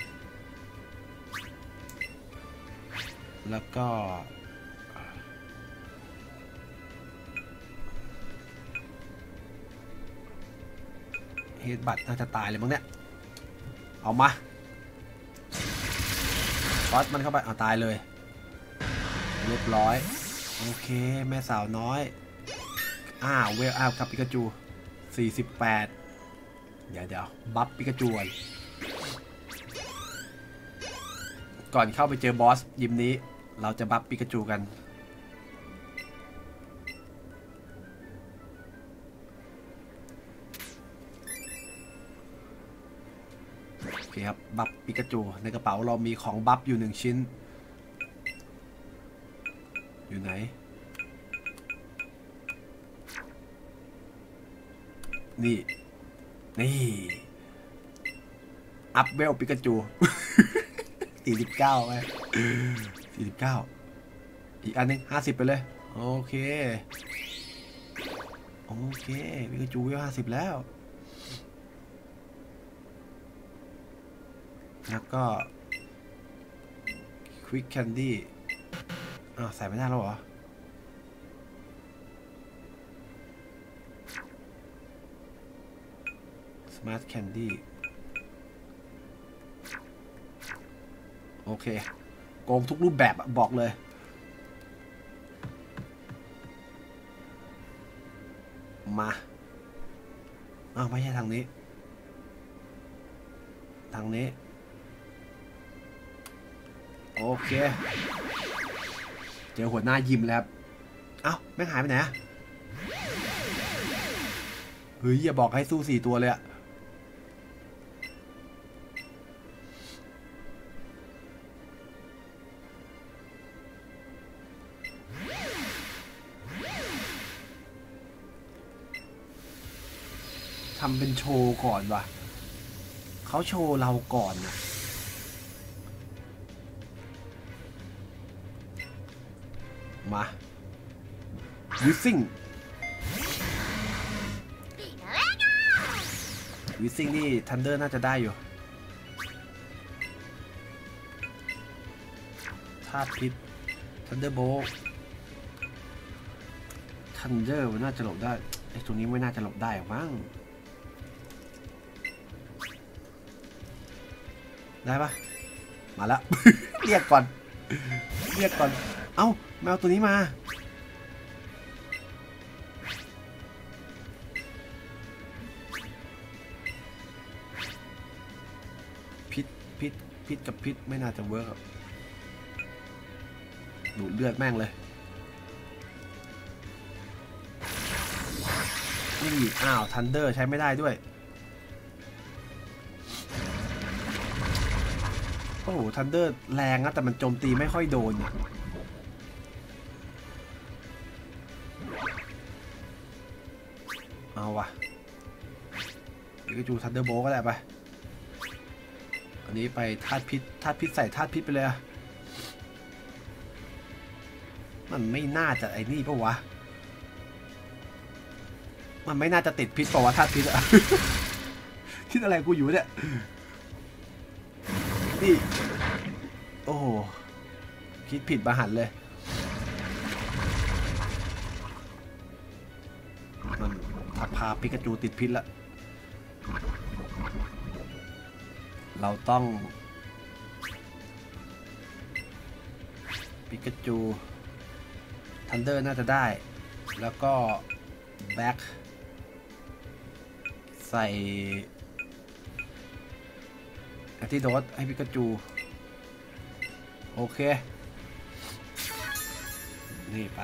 [SPEAKER 1] แล้วก็เฮดบัตน่าจะตายเลยมั้งเนี่ยเอามาฟอสมันเข้าไปเอาตายเลยเรียบร้อยโอเคแม่สาวน้อยอ้าวเวลอ้าวกับปิกาจูสี่สิบแปดเดี๋ยวเดี๋ยวบัฟปิกาจูก่อนเข้าไปเจอบอสยิมนี้เราจะบัฟปิกาจูกันโอเคครับบัฟปิกาจูในกระเป๋าเรามีของบัฟอยู่หนึ่งชิ้นอยู่ไหนนี่นี่อัพเวลปิกาจูสี่สิบเก้าไปสี่สิบเก้าอีกอันนึงห้าสิบไปเลยโอเคโอเคปิกาจูเวลห้าสิบแล้วแล้วก็ควิกแคนดี้อ้าวใส่ไม่ได้แล้วเหรอสมาร์ทแคนดี้โอเคโกงทุกรูปแบบบอกเลยมาอ้าวไม่ใช่ทางนี้ทางนี้โอเคเจอหัวหน้ายิมแล้วเอ้าแม่งหายไปไหนอะเฮ้ยอย่าบอกให้สู้สี่ตัวเลยอะทำเป็นโชว์ก่อนวะเขาโชว์เราก่อนนะมาวิซิ่งวิซิ่งนี่ทันเดอร์น่าจะได้อยู่ธาตุพิษทันเดอร์โบทันเดอร์มันน่าจะหลบได้ไอ้ตรงนี้ไม่น่าจะหลบได้หรอกมั้งได้ปะมาแล้ว เรียกก่อนเรียกก่อนเอ้าแมวตัวนี้มาพิษพิษกับพิษไม่น่าจะเวิร์กดูดเลือดแม่งเลยนี่อ้าวทันเดอร์ใช้ไม่ได้ด้วยโอ้โหทันเดอร์แรงนะแต่มันโจมตีไม่ค่อยโดนเนี่ยเอาวะปิกาจูทันเดอร์โบก็ได้ไปอันนี้ไปธาตุพิษธาตุพิษใส่ธาตุพิษไปเลยอะมันไม่น่าจะไอ้นี่ปะวะมันไม่น่าจะติดพิษปะวะธาตุพิษอะ คิดอะไรกูอยู่เนี่ยนี่โอ้โหคิดผิดมาหันเลยมันทักพาปิกาจูติดพิษละเราต้องปิกาจูทันเดอร์น่าจะได้แล้วก็แบ็คใส่แอนติโดสให้ปิกาจูโอเคนี่ไป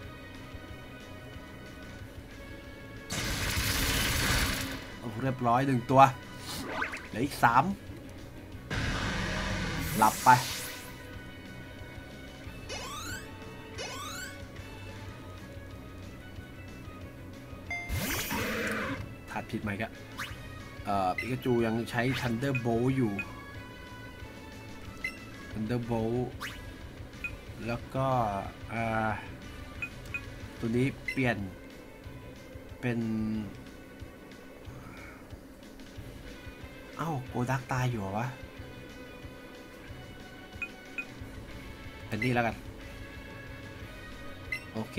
[SPEAKER 1] โอ้เรียบร้อยหนึ่งตัวเหลืออีกสามหลับไปถัดผิดไหมครับเอ่อปิกาจูยังใช้ Thunderbolt อยู่ Thunderbolt แล้วก็อ่าตัวนี้เปลี่ยนเป็นเอ้าโกดักตายอยู่วะเป็นนี่แล้วกันโอเค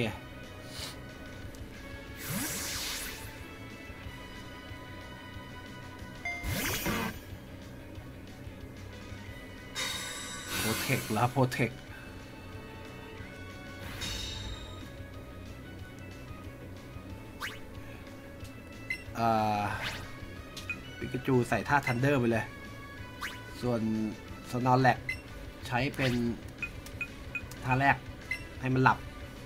[SPEAKER 1] โปรเทคแล้วโปรเทคอ่าปิกาจูใส่ท่าทันเดอร์ไปเลยส่วนสนอลแลกใช้เป็นท่าแรกให้มันหลับ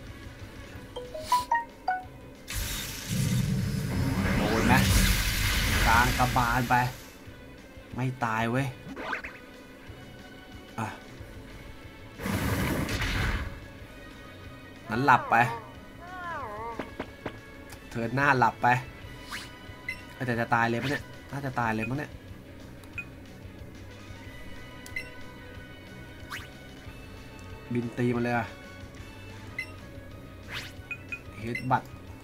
[SPEAKER 1] โดนไหมกลางกระบาลไปไม่ตายเว้ยอ่ะนั้นหลับไปเธอหน้าหลับไปแต่จะตายเลยปะเนี่ยน่าจะตายเลยมั้งเนี่ยบินตีมาเลยอะเฮดบัต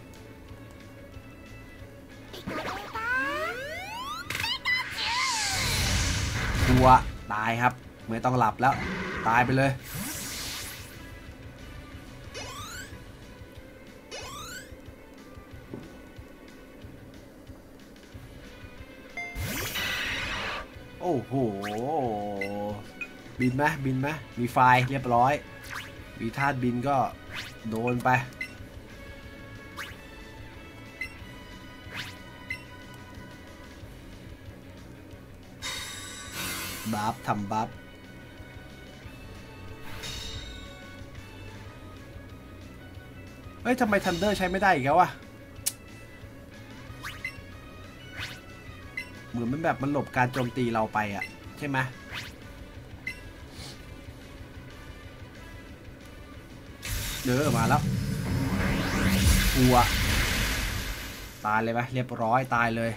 [SPEAKER 1] ตัวตายครับไม่ต้องหลับแล้วตายไปเลยโอ้โหบินไหมบินไหมมีไฟเรียบร้อยมีธาตุบินก็โดนไปบัฟทำบัฟเฮ้ยทำไมทันเดอร์ใช้ไม่ได้อีกแล้ววะเหมือนมันแบบมันหลบการโจมตีเราไปอ่ะใช่ไหมเด้อมาแล้วกลัวตายเลยไหมเรียบร้อยตายเลย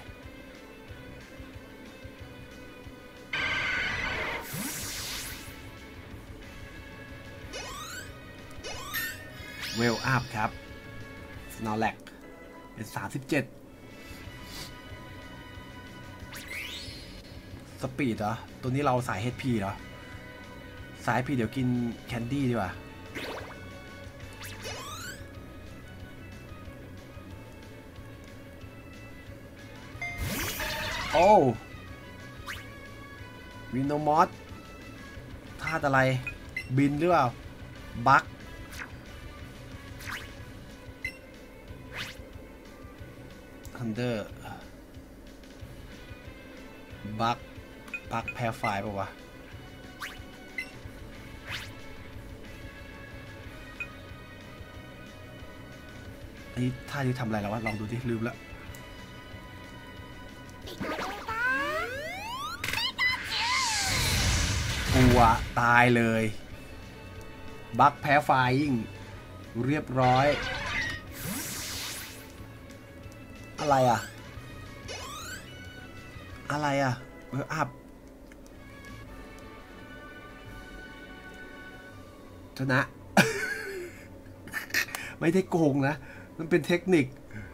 [SPEAKER 1] เวลอัพครับสโนว์แลกเป็นสามสิบเจ็ดสปีดเหรอตัวนี้เราสาย เอช พี เหรอสาย พี เดี๋ยวกินแคนดี้ดีกว่าโอ้วินโนมอสธาตุอะไรบินหรือเปล่าบัคทันเดอร์บัคปักแพ้ไฟล์ป่าวะไอ้ท่านี้ทำอะไรแล้ววะลองดูดิลืมละกลัวตายเลยบักแพ้ไฟยิ่งเรียบร้อยอะไรอ่ะอะไรอ่ะเวลอัพชนะ ไม่ได้โกงนะมันเป็นเทคนิค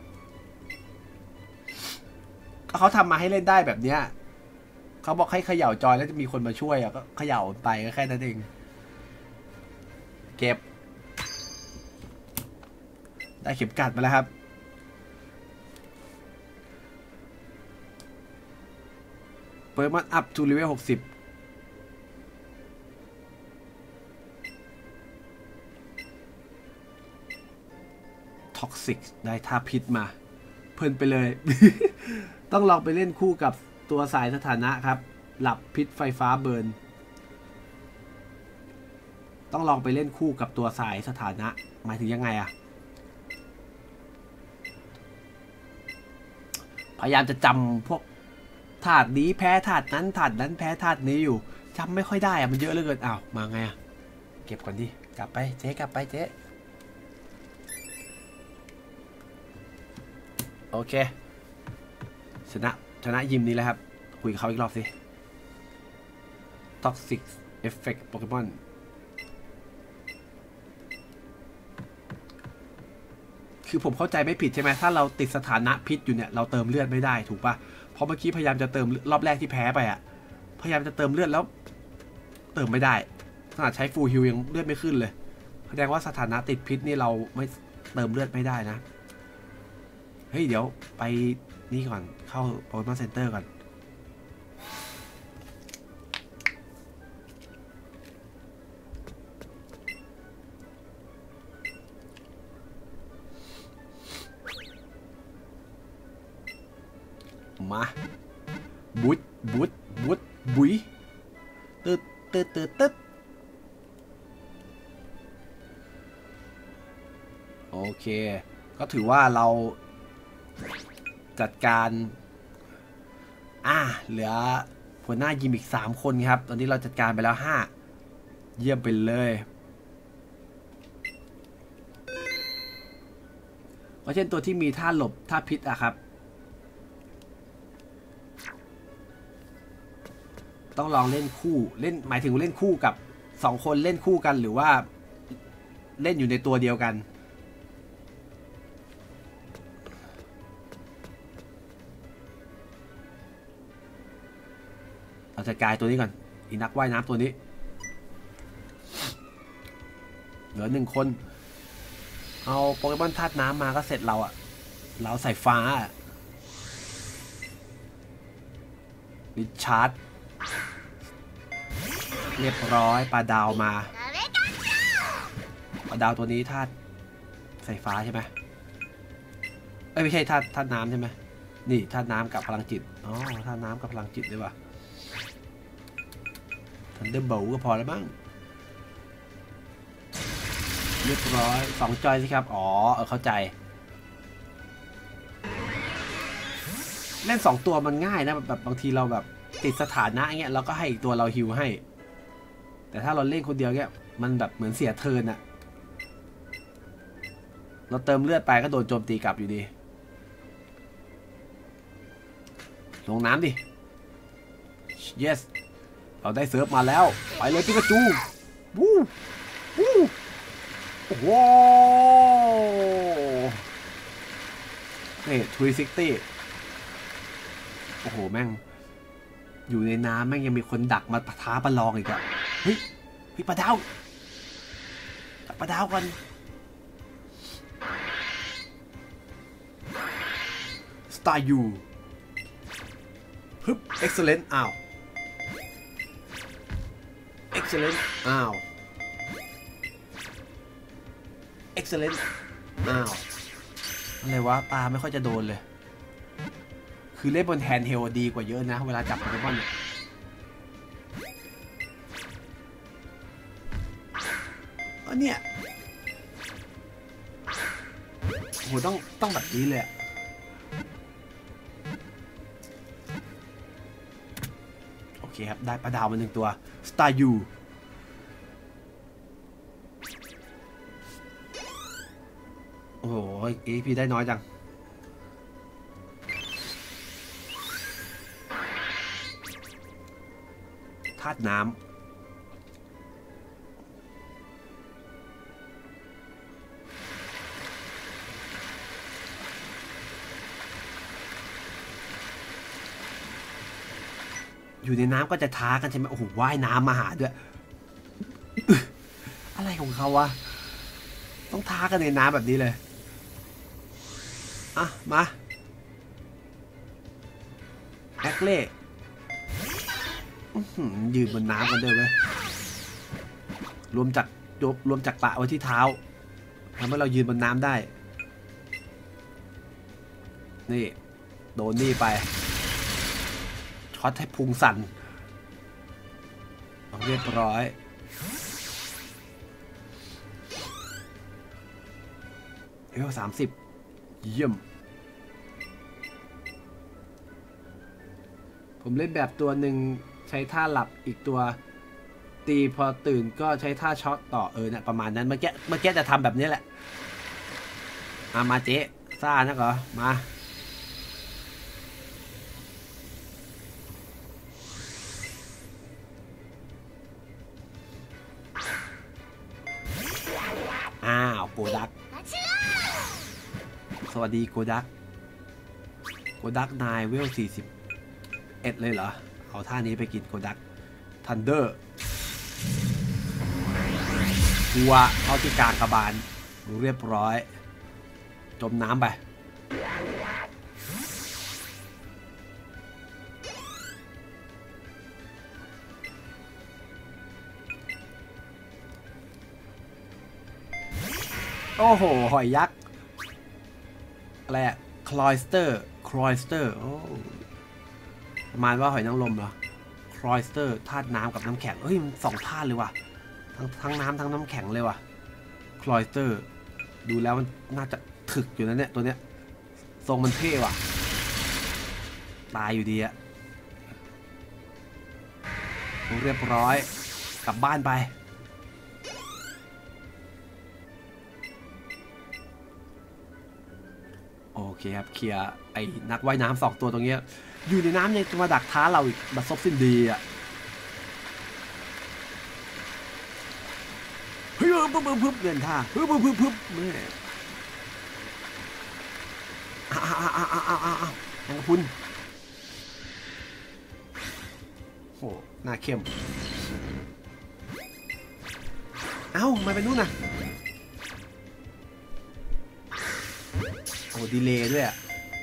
[SPEAKER 1] เขาทำมาให้เล่นได้แบบเนี้ยเขาบอกให้เขย่าจอยแล้วจะมีคนมาช่วยอ่ะก็เขย่าไปก็แค่นั้นเองเก็บได้เข็มกัดมาแล้วครับเปิดมันอัพทูเลเวลหกสิบท็อกซิกได้ท่าพิษมาเพลินไปเลย ต้องลองไปเล่นคู่กับตัวสายสถานะครับหลับพิษไฟฟ้าเบิร์นต้องลองไปเล่นคู่กับตัวสายสถานะหมายถึงยังไงอะพยายามจะจำพวกถาดนี้แพ้ถาดนั้นถาดนั้นแพ้ถาดนี้อยู่จำไม่ค่อยได้อะมันเยอะเหลือเกินอ้าวมาไงอะเก็บก่อนดิกลับไปเจ๊กลับไปเจ๊โอเคชนะชนะยิมนี้แล้วครับคุยกับเขาอีกรอบสิ Toxic Effect Pokemon คือผมเข้าใจไม่ผิดใช่ไหมถ้าเราติดสถานะพิษอยู่เนี่ยเราเติมเลือดไม่ได้ถูกปะเพราะเมื่อกี้พยายามจะเติมรอบแรกที่แพ้ไปอะพยายามจะเติมเลือดแล้วเติมไม่ได้ขนาดใช้ฟูลฮิลยังเลือดไม่ขึ้นเลยแสดงว่าสถานะติดพิษนี่เราไม่เติมเลือดไม่ได้นะเฮ้ยเดี๋ยวไปนี่ก่อนเข้าโปเกมอนเซ็นเตอร์ก่อนมาบุดบุดบุดบุยตึ๊ดตึ๊ดตึ๊ดตึ๊ดโอเคก็ถือว่าเราจัดการอ่าเหลือหัวหน้ายิมอีกสามคนครับตอนนี้เราจัดการไปแล้วห้าเยี่ยมไปเลยเพราะเช่นตัวที่มีท่าหลบท่าพิษอะครับต้องลองเล่นคู่เล่นหมายถึงเล่นคู่กับสองคนเล่นคู่กันหรือว่าเล่นอยู่ในตัวเดียวกันเราจะกายตัวนี้ก่อนอีนักว่ายน้ำตัวนี้เหลือหนึ่งคนเอาโปเกมอนธาตุน้ำมาก็เสร็จเราอะเราใส่ฟ้าริชาร์ดเรียบร้อยปลาดาวมาปลาดาวตัวนี้ธาตุไฟฟ้าใช่ไหมเอ้ยไม่ใช่ธาตุธาตุน้ำใช่ไหมนี่ธาตุน้ำกับพลังจิตอ๋อธาตุน้ำกับพลังจิตด้วยว่ะทันเดอร์โบว์ก็พอแล้วมั้งเรียบร้อยสองจอยสิครับอ๋อเออเข้าใจเล่นสองตัวมันง่ายนะแบบบางทีเราแบบติดสถานะเงี้ยเราก็ให้อีกตัวเราฮิวให้แต่ถ้าเราเล่นคนเดียวเงี้ยมันแบบเหมือนเสียเทิร์นอะเราเติมเลือดไปก็โดนโจมตีกลับอยู่ดีลงน้ำดิ yes เราได้เซิร์ฟมาแล้วไปเลยปิกาจูวู้วู้โอ้โหเฮ้ยทรีซิกตี้โอ้โหแม่งอยู่ในน้ำแม่งยังมีคนดักมาท้าประลองอีกอะเฮ้ยพี่ปลาดาวจับปลาดาวกันสตาร์ยูฮึบเอ็กซ์เลนต์อ้าวเอ็กซ์เลนต์อ้าวเอ็กซ์เลนต์อ้าวอะไรวะปลาไม่ค่อยจะโดนเลยคือเล่นบนแฮนด์เฮลดีกว่าเยอะนะเวลาจับโปเกมอนเนี่ยเนี่ยโหต้องต้องแบบนี้เลยโอเคครับได้ปลาดาวมาหนึ่งตัวสตาร์ยูโอ้โหเอพีได้น้อยจังธาตุน้ำอยู่ในน้ำก็จะท้ากันใช่ไหมโอ้โหว่ายน้ำมาหาด้วย อะไรของเขาวะต้องท้ากันในน้ำแบบนี้เลยอ่ะมาแอคเล่ยืนบนน้ำกันด้วยเว้ยรวมจากรวมจากปะไว้ที่เท้าทำให้เรายืนบนน้ำได้นี่โดนนี่ไปช็อตให้พุงสั่นเรียบร้อยเอลสามสิบเยี่ยมผมเล่นแบบตัวหนึ่งใช้ท่าหลับอีกตัวตีพอตื่นก็ใช้ท่าช็อตต่อเออเนี่ยประมาณนั้นเมื่อกี้เมื่อกี้จะทำแบบนี้แหละมามาเจ๊ซ่านะเหรอมาอ้าวโกดักสวัสดีโกดักโกดักนายเวลสี่สิบเอ็ดเลยเหรอเอาท่านี้ไปกินโกดักทันเดอร์หัวเข้าที่กลางกระบาลเรียบร้อยจมน้ำไปโอ้โหหอยยักษ์อะไรอะคลอยสเตอร์คลอยสเตอร์โอ้ประมาณว่าหอยนางรมเหรอคลอยสเตอร์ธาตุน้ำกับน้ำแข็งเฮ้ยมันสองธาตุเลยว่ะทั้งทั้งน้ำทั้งน้ำแข็งเลยว่ะคลอยสเตอร์ดูแล้วมันน่าจะถึกอยู่นะเนี่ยตัวเนี้ยทรงมันเท่ว่ะตายอยู่ดีอะเรียบร้อยกลับบ้านไปโอเคครับเคลียร์ไอ้นักว่ายน้ำสองตัวตรงนี้อยู่ในน้ำยังจะมาดักท้าเราอีกบัดซบสิ้นดีอ่ะเฮ้ยปึ๊บปึ๊บปึ๊บเดินท่าปึ๊บปึ๊บปึ๊บปึ๊บนี่อ้าวอ้าวอ้าวอ้าวอ้าวอ้าวแองกะพุนโหหน้าเข้มเอ้ามาเป็นนู่นน่ะโอ้ดีเลย์ด้วยอ่ะ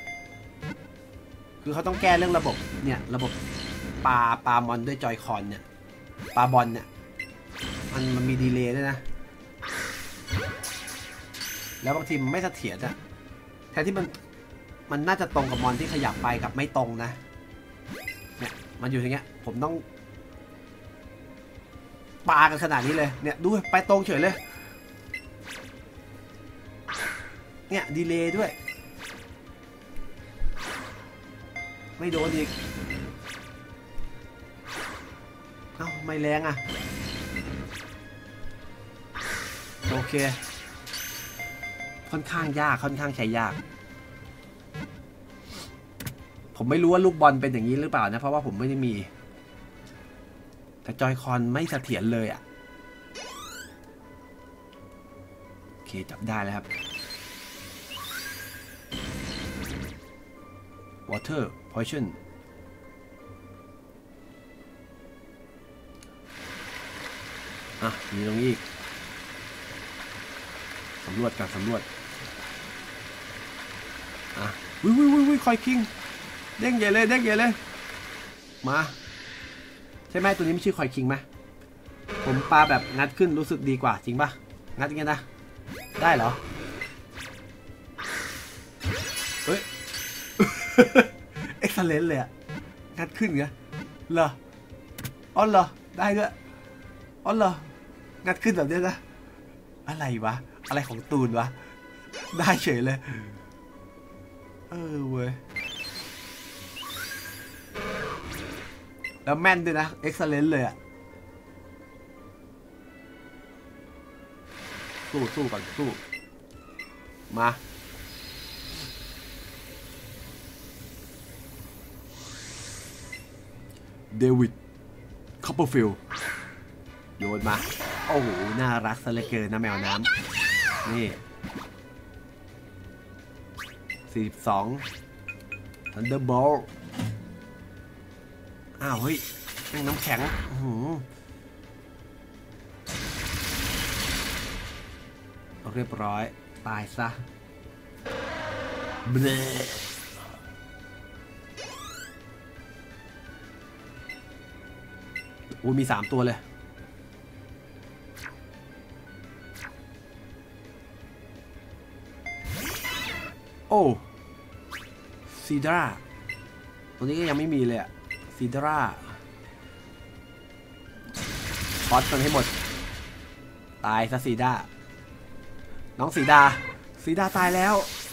[SPEAKER 1] คือเขาต้องแก้เรื่องระบบเนี่ยระบบปลาปลามอนด้วยจอยคอนเนี่ยปลาบอลเนี่ยมันมันมีดีเลย์ด้วยนะแล้วบางทีมันไม่เสถียรอะแทนที่มันมันน่าจะตรงกับมอนที่ขยับไปกับไม่ตรงนะเนี่ยมันอยู่อย่างเงี้ยผมต้องปากันขนาดนี้เลยเนี่ยดูไปตรงเฉยเลยเนี่ยดีเลย์ด้วยไม่โดนอีกเอ้าไม่แรงอ่ะโอเคค่อนข้างยากค่อนข้างใช้ยากผมไม่รู้ว่าลูกบอลเป็นอย่างนี้หรือเปล่านะเพราะว่าผมไม่ได้มีแต่จอยคอนไม่เสถียรเลยอ่ะโอเคจับได้แล้วครับ water poison อ่ะมีตรงนี้อีกสำรวจกันสำรวจอ่ะวิววิววิวคอยคิงเด้งใหญ่เลยเด้งใหญ่เลยมาใช่ไหมตัวนี้ไม่ชื่อคอยคิงไหมผมปลาแบบงัดขึ้นรู้สึกดีกว่าจริงปะงัดอย่างเงี้ยนะได้เหรอเฮ้ย เอ็กซ์เลนต์เลยอะงัดขึ้นไงเหรออ๋อเหรอได้ด้วยอ๋อเหรองัดขึ้นแบบนี้นะอะไรวะอะไรของตูนวะได้เฉยเลยเออเว้ยแล้วแม่นด้วยนะเอ็กซ์เลนต์เลยอะสู้สู้ก่อนสู้มาเดวิดคอปเปอร์ฟิลด์โยนมาโอ้โหน่ารักซะเหลือเกินนะแมวน้ำนี่สี่สิบสอง Thunderbolt อ้าวเฮ้ยน้ำแข็งเรียบร้อยตายซะเบลโอ้มีสามตัวเลยโอ้ซีดราตัวนี้ก็ยังไม่มีเลยอะซีดราช็อตมันให้หมดตายซะซีดราน้องสีดาสีดาตายแล้ว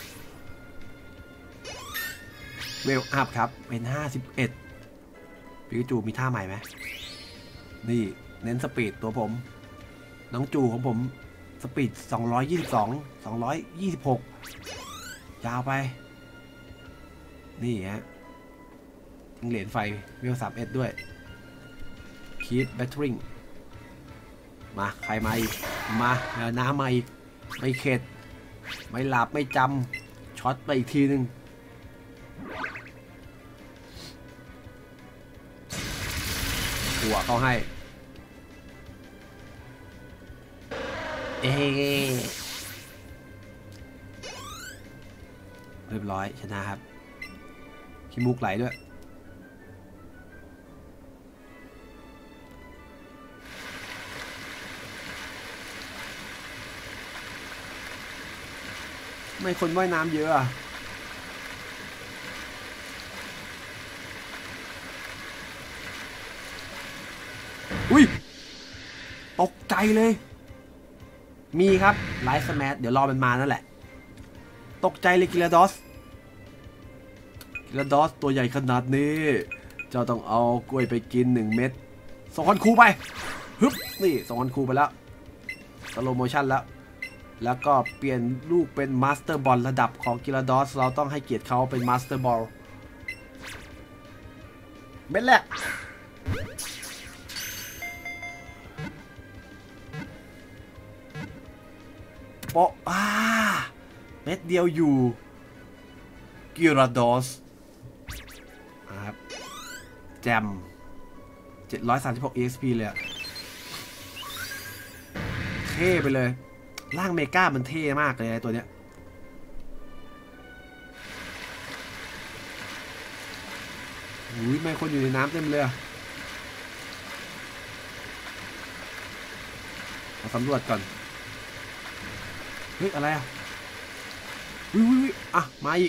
[SPEAKER 1] เวลอัพครับเป็นห้าสิบเอ็ดปิกาจูมีท่าใหม่ไหมนี่เน้นสปีดตัวผมน้องจูของผมสปีดสองร้อยยี่สิบสอง สองร้อยยี่สิบหกยาวไปนี่ฮะทิ้งเหรียญไฟเวลสามสิบเอ็ดด้วย Keep Battering มาใครมาอีกมาแล้วน้ำมาอีกไม่เข็ดไม่หลับไม่จำช็อตไปอีกทีหนึ่งหัวเขาให้เอเรียบร้อยชนะครับขี้มูกไหลด้วยไม่คนว่ายน้ำเยอะอะอุ้ยตกใจเลยมีครับไลฟ์สแมทเดี๋ยวรอมันมานั่นแหละตกใจเลยกิลาดอสกิลาดอสตัวใหญ่ขนาดนี้เจ้าต้องเอากล้วยไปกินหนึ่งเม็ดส่งคอนคูไปฮึบนี่ส่งคอนคูไปแล้วสโลโมชั่นแล้วแล้วก็เปลี่ยนลูกเป็นมาสเตอร์บอลระดับของกิลาดอสเราต้องให้เกียรติเขาเป็นมาสเตอร์บอลเม็ดแรกโปะอ่าเม็ดเดียวอยู่กิลาดอสครับแจมเจ็ดร้อยสามสิบหก อี เอ็กซ์ พี เลยอะเท่ไปเลยร่างเมกามันเท่มากเลยตัวเนี้ยอุ้ยไม่คนอยู่ในน้ำเต็มเลยมาสำรวจก่อนเฮ้ยอะไรอ่ะวิววิวอ่ะมาอีก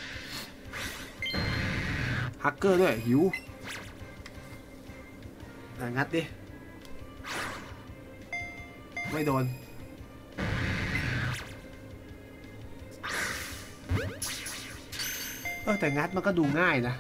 [SPEAKER 1] ฮักเกอร์ด้วยหิวงัดดิไม่โดนเออแต่งัดมันก็ดูง่ายนะ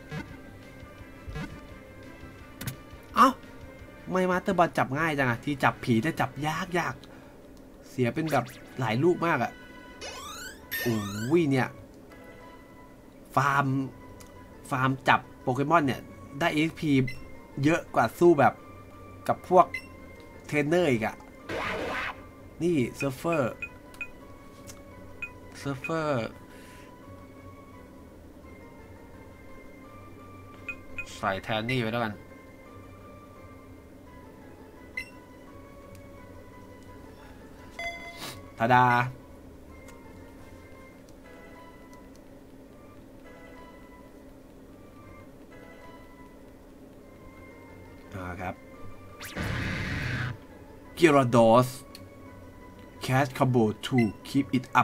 [SPEAKER 1] เอ้าไม่มาสเตอร์บอลจับง่ายจังอะที่จับผีแต่จับยากยากเสียเป็นแบบหลายลูกมากอะโอ้ยเนี่ยฟาร์มฟาร์มจับโปเกมอนเนี่ยได้ เอ็กซ์ พี เยอะกว่าสู้แบบกับพวกเทรนเนอร์อีกอะนี่เซิร์ฟเฟอร์เซิร์ฟเฟอร์ใส่แทนนี่ไว้แล้วกันทาดาอ่าครับกิราดอส Cash Combo ทู Keep it up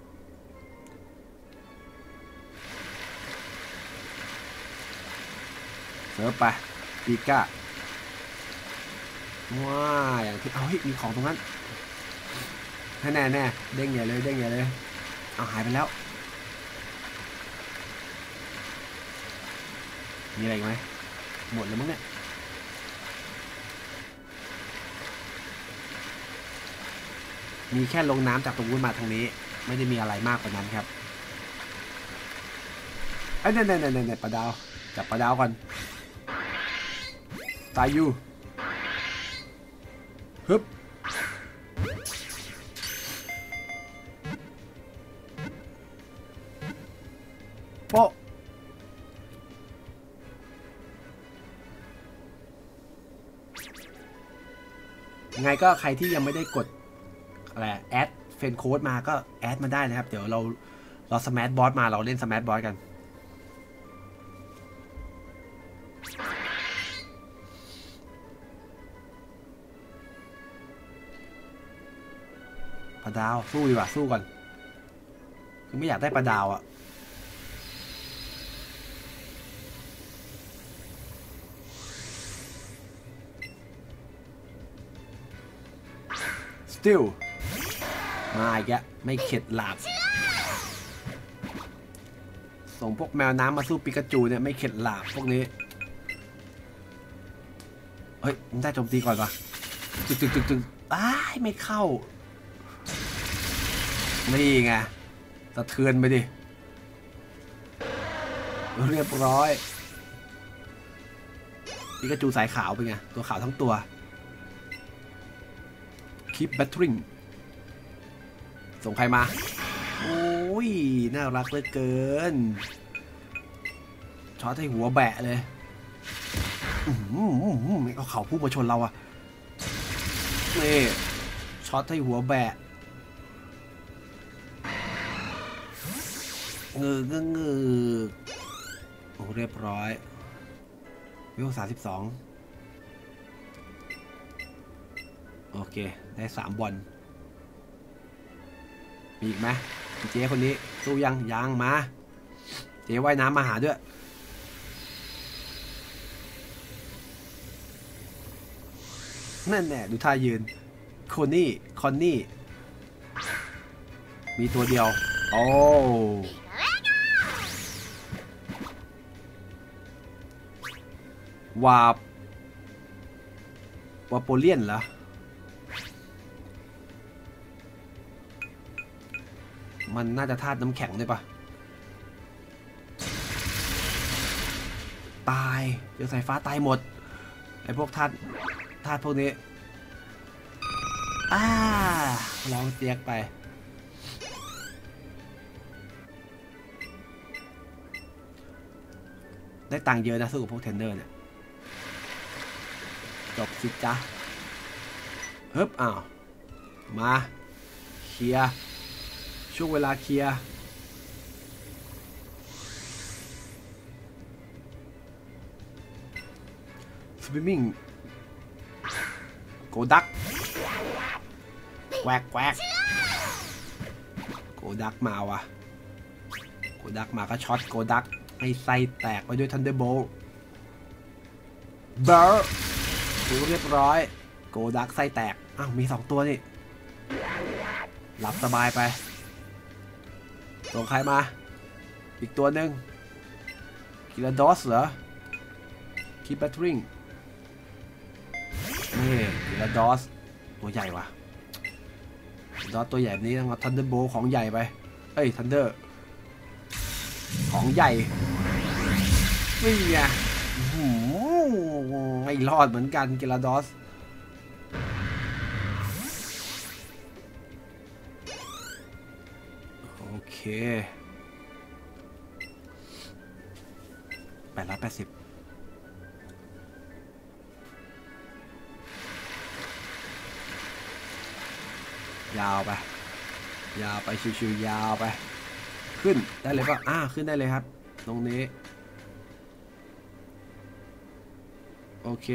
[SPEAKER 1] เสิร์ฟไปปีก้าว้าอย่างที่เอาให้มีของตรงนั้นแน่แน่เด้งใหญ่เลยเด้งใหญ่เลยเอาหายไปแล้วมีอะไรไหมหมดแล้วมั้งเนี่ยมีแค่ลงน้ำจากตรงนู้นมาทางนี้ไม่ได้มีอะไรมากกว่านั้นครับไอ้เนี่ยเนี่ยเนี่ยเนี่ยปลาดาวจับปลาดาวก่อนตายอยู่ฮึบโป๊ะไงก็ใครที่ยังไม่ได้กดอะไรแอดเฟนโค้ดมาก็แอดมาได้นะครับเดี๋ยวเราเราสแมชบอสมาเราเล่นสแมชบอสกันปลาดาวสู้ดีกว่าสู้ก่อนคือไม่อยากได้ปลาดาวอะสติลมาอีกแล้วไม่เข็ดหลาบส่งพวกแมวน้ำมาสู้ปิกาจูเนี่ยไม่เข็ดหลาบพวกนี้เฮ้ยมันได้โจมตีก่อนปะจึกจึกจึกจึกอ้ายไม่เข้านี่ไงสะเทือนไปดิเรียบร้อยปิกาจูสายขาวเป็นไงตัวขาวทั้งตัว Keep battering ส่งใครมาโอ้ยน่ารักเหลือเกินช็อตให้หัวแบะเลยไม่เอาเขาพุ่งมาชนเราอะนี่ช็อตให้หัวแบะเงือเงือเงือโอ้เรียบร้อยวิวสามสิบสองโอเคได้สามบอลมีอีกไหมเจ๊คนนี้สู้ยังยังมาเจ๊ว่ายน้ำมาหาด้วยนั่นแหละดูท่ายืนโคนี่คอนนี่มีตัวเดียวโอ้วาบวาโปเลียนเหรอมันน่าจะธาตุน้ำแข็งด้วยปะตายเจอสายฟ้าตายหมดไอพวกธาตุธาตุพวกนี้อ้าลองเตียกไปได้ตังค์เยอะนะสู้กับพวกเทรนเนอร์เนี่ยจบสิจ๊ะฮึบอ้าวมาเคลียร์ช่วงเวลาเคลียร์สวิมมิ่งโกดักแวกแวกโกดักมาว่ะโกดักมาก็ช็อตโกดักให้ไส้แตกไปด้วยทันเดอร์โบลต์เบอร์ดูเรียบร้อยโกดักไส้แตกอ้าวมีสองตัวนี่หลับสบายไปส่งใครมาอีกตัวหนึ่งกิลาดอสเหรอคีปแบตทริงนี่กิลาดอสตัวใหญ่ว่ะดอสตัวใหญ่นี้ต้องเอาทันเดอร์โบลของใหญ่ไปเอ้ยทันเดอร์ของใหญ่นี่ไงไม่รอดเหมือนกันกิลาดอสโอเคแปดร้อยแปดสิบยาวไปยาวไปชิวๆยาวไปขึ้นได้เลยป่ะอ่าขึ้นได้เลยครับตรงนี้โอเค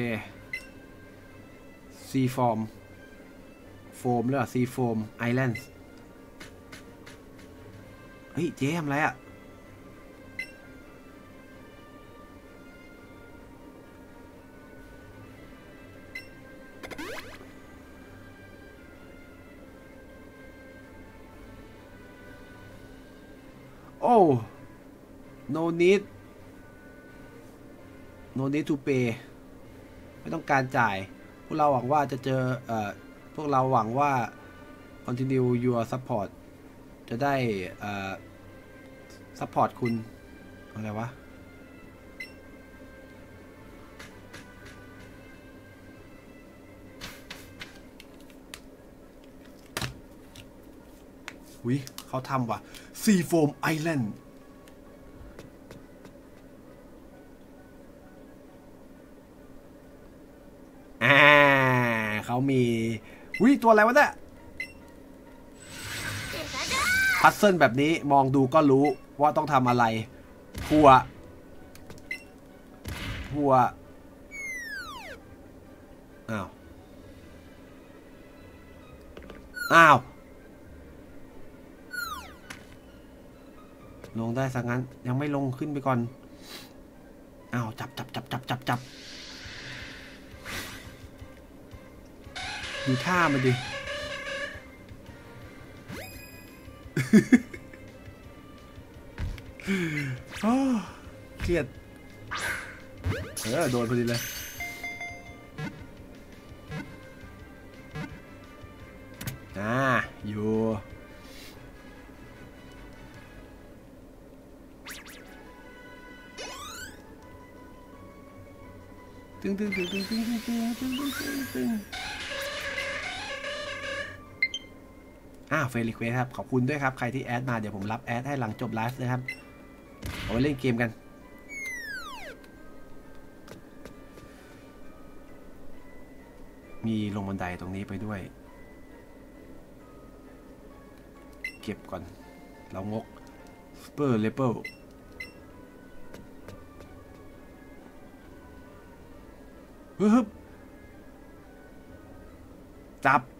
[SPEAKER 1] ซีฟอร์มโฟมหรือเปล่าซีโฟมไอแลนด์เฮ้ยเจ๊ทำไรอ่ะอ้ no need no need to pay ไม่ต้องการจ่ายพวกเราหวังว่าจะเจอเอ่อพวกเราหวังว่า continue your support จะได้เอ่อ support คุณอะไรวะวิเขาทำว่ะ Sea Foam Island อ่าเขามีวิตัวอะไรวะเนี่ยพัซเซิลแบบนี้มองดูก็รู้ว่าต้องทำอะไรพัวพัวอ้าวอ้าวลงได้สักงั้นยังไม่ลงขึ้นไปก่อนอ้าวจับจับจับจับจับจับดูท่ามันดิเครียดเออโดนพอดีเลยอ่าอยู่ตึงตึงตึงตึงตึงตึงตึงตึงตึงตึงอ่าเฟรนด์รีเควสครับขอบคุณด้วยครับใครที่แอดมาเดี๋ยวผมรับแอดให้หลังจบไลฟ์เลยครับเอาไปเล่นเกมกันมีลงบันไดตรงนี้ไปด้วยเก็บก่อนเรางกสเปอร์เลเปิลฮึบจับ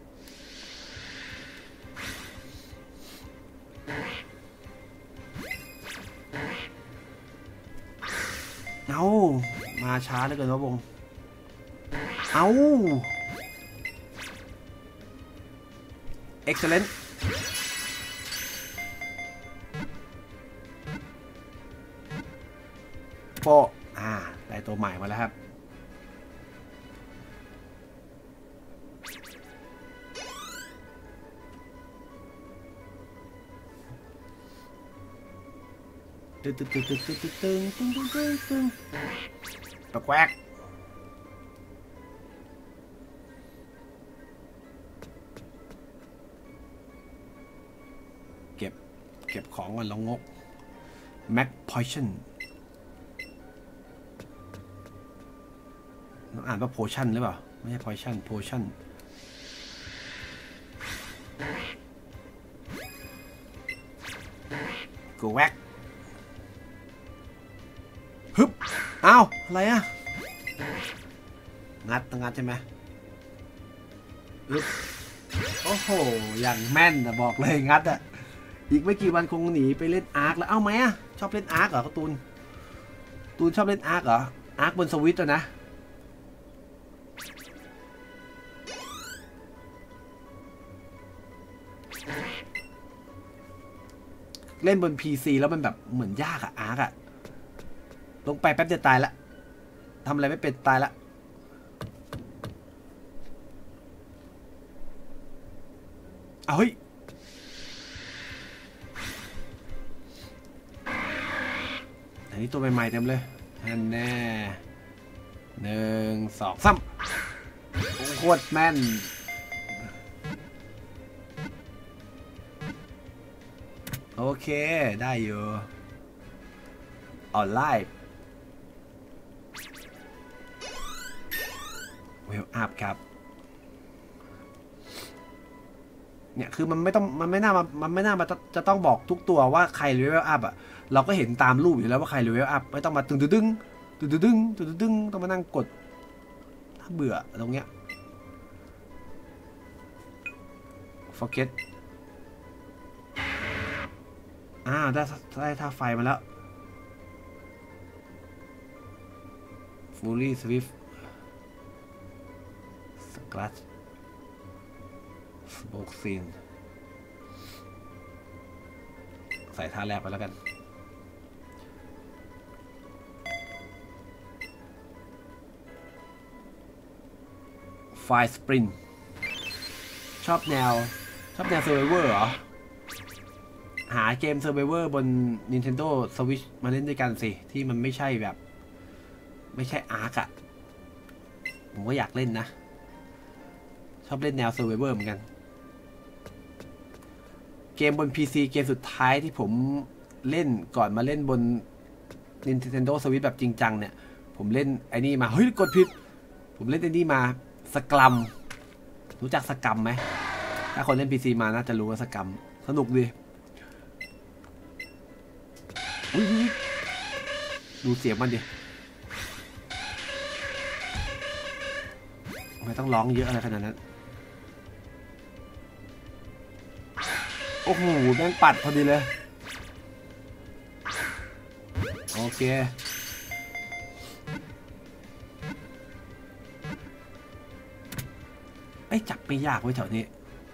[SPEAKER 1] เอามาช้าเหลือเกินวะวงเอา excellent โปอ่าได้ตัวใหม่มาแล้วครับตึ๊งตึ๊งตึ๊งตึ๊งตึ๊งตึ๊งตึ๊งตึ๊งตึ๊งตึ๊งตะแควกเก็บเก็บของก่อนแล้วงก Mac Potion อ่านว่า Potion หรือเปล่าไม่ใช่ Potion Potion กูแวกฮึบอ้าวอะไรอะงัดต้องงัดใช่ไหมอึ๊บโอ้โหอย่างแม่นนะบอกเลยงัดอะอีกไม่กี่วันคงหนีไปเล่นอาร์คแล้วเอ้าไหมอะชอบเล่นอาร์คเหรอตูนตูนชอบเล่นอาร์คเหรออาร์คบนสวิตช์นะเล่นบน พี ซี แล้วมันแบบเหมือนยากอะอาร์คอะลงไปแป๊บจะตายละทำอะไรไม่เป็นตายละเอาเฮ้ยอันนี้ตัวใหม่ๆเต็มเลยอันแน่หนึ่งสองสามโคตรแม่นโอเคได้อยู่ออนไลน์เวลอัพครับเนี่ยคือมันไม่ต้องมันไม่น่ามามันไม่น่ามาจะต้องบอกทุกตัวว่าใครเลเวลอัพอ่ะเราก็เห็นตามรูปอยู่แล้วว่าใครเลเวลอัพไม่ต้องมาตึงตึงตึงตึงตึงตึงตึงตึงต้องมานั่งกดถ้าเบื่อตรงเนี้ย forget อ่าได้ได้ท่าไฟมาแล้ว fully swift scratch smoke scene ใส่ท่าแรกไปแล้วกันไฟสปรินชอบแนวชอบแนวเซอร์ไวเวอร์เหรอหาเกมเซอร์ไวเวอร์บน Nintendo Switch มาเล่นด้วยกันสิที่มันไม่ใช่แบบไม่ใช่อาร์คอะผมก็อยากเล่นนะชอบเล่นแนวเซอร์ไวเวอร์เหมือนกันเกมบน พี ซี เกมสุดท้ายที่ผมเล่นก่อนมาเล่นบน Nintendo Switch แบบจริงจังเนี่ยผมเล่นไอ้นี่มาเฮ้ยกดผิดผมเล่นไอ้นี่มาสกรัมรู้จักสกรัมไหมถ้าคนเล่น พี ซี มาน่าจะรู้ว่าสกรัมสนุกดีอุ้ยดูเสียงมันดิไม่ต้องร้องเยอะอะไรขนาดนั้นโอ้โหแม่งปัดพอดีเลยโอเคไอ้จับไม่ยากไว้แถวนี้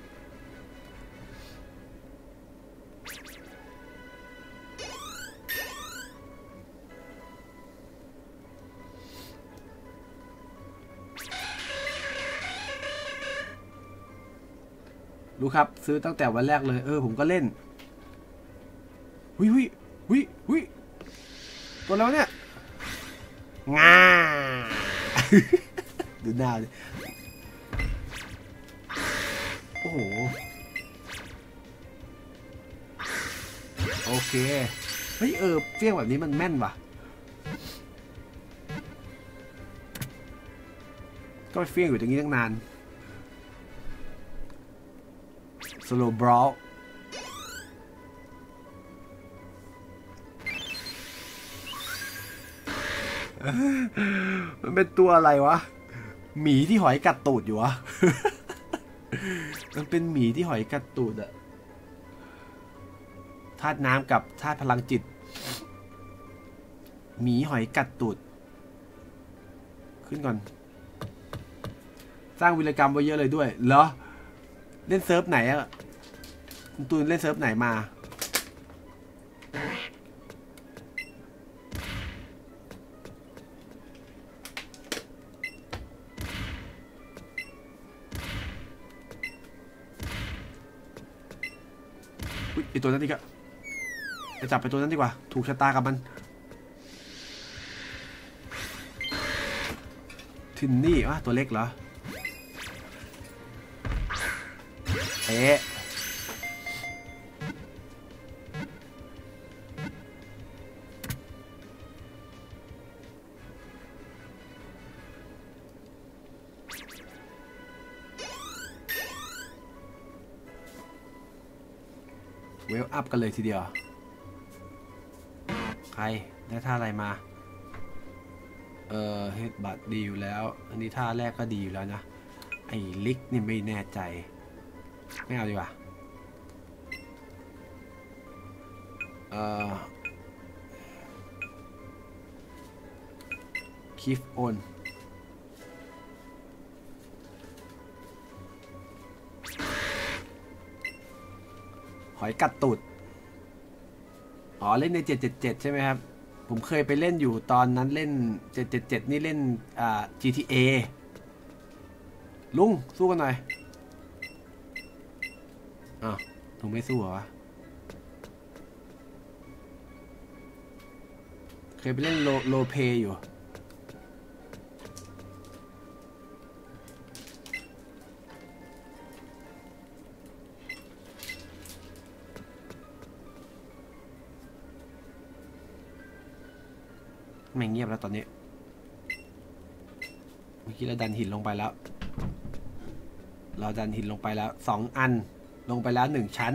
[SPEAKER 1] รู้ครับซื้อตั้งแต่วันแรกเลยเออผมก็เล่นวิวิวิวิตัวแล้วเนี่ยงา ดูหน้าดิโอ้โหโอเคเฮ้ยเออเฟี้ยงแบบนี้มันแม่นว่ะก็เฟี้ยงอยู่ตรงนี้ตั้งนานสโลว์บราวมันเป็นตัวอะไรวะหมีที่หอยกัดตูดอยู่วะ มันเป็นหมีที่หอยกัดตูดอะธาตุน้ำกับธาตุพลังจิตหมีหอยกัดตูดขึ้นก่อนสร้างวีรกรรมไว้เยอะเลยด้วยเหรอเล่นเซิร์ฟไหนอะคุณตูนเล่นเซิร์ฟไหนมาอุ๊ยไอตัวนั้นดีกว่าไปจับไปตัวนั้นดีกว่าถูกชะตากับมันทินนี่วะตัวเล็กเหรอเอ๊ะเวลอัพกันเลยทีเดียวใครได้ท่าอะไรมาเออเฮดบัตดีอยู่แล้วอันนี้ท่าแรกก็ดีอยู่แล้วนะไอ้ลิกนี่ไม่แน่ใจไม่เอาดีกว่าเอ่อคีฟโอนหอยกัดตูดอ๋อเล่นในเจ็ดเจ็ดเจ็ดใช่ไหมครับผมเคยไปเล่นอยู่ตอนนั้นเล่นเจ็ดเจ็ดเจ็ดนี่เล่นอ่า จี ที เอ ลุงสู้กันหน่อยอ้าวลุงไม่สู้เหรอวะเคยไปเล่นโลโลเพอยู่ไม่เงียบแล้วตอนนี้เมื่อกี้เราดันหินลงไปแล้วเราดันหินลงไปแล้วสองอันลงไปแล้วหนึ่งชั้น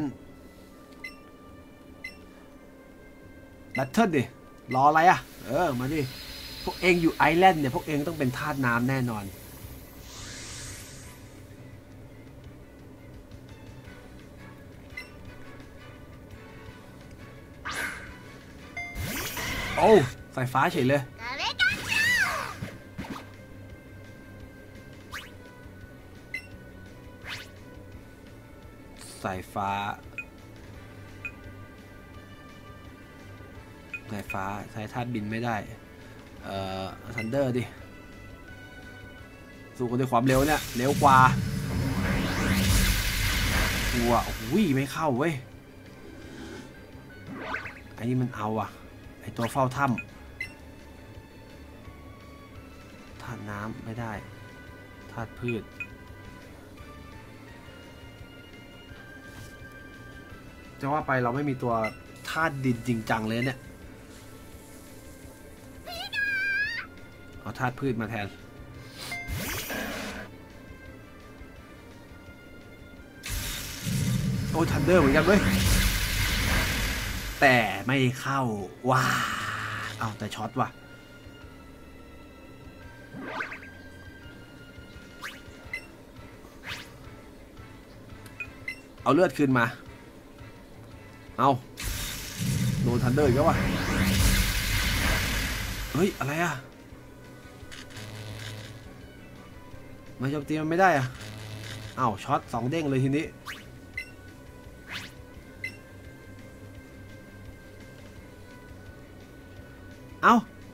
[SPEAKER 1] แบทเทิลดิรออะไรอ่ะเออมาดิพวกเองอยู่ไอแลนด์เนี่ยพวกเองต้องเป็นธาตุน้ำแน่นอนโอ้สายฟ้าเฉยเลยสายฟ้าสายฟ้าสายธาตุบินไม่ได้เอ่อทันเดอร์ดิสู้กันด้วยความเร็วเนี่ยเร็วกว่าวัววิ่งไม่เข้าเว้ยไอ้นี่มันเอาอะไอ้ตัวเฝ้าถ้ำธาตุน้ำไม่ได้ธาตุพืชจะว่าไปเราไม่มีตัวธาตุดินจริงจังเลยเนี่ยเอาธาตุพืชมาแทนโอ้ทันเดอร์เหมือนกันเว้ยแต่ไม่เข้าว้าเอาแต่ช็อตว่ะเอาเลือดคืนมาเอาโดนทันเดอร์อีกแล้ววะเฮ้ยอะไรอะมาโจมตีมันไม่ได้อะเอ้าช็อตสองเด้งเลยทีนี้เอา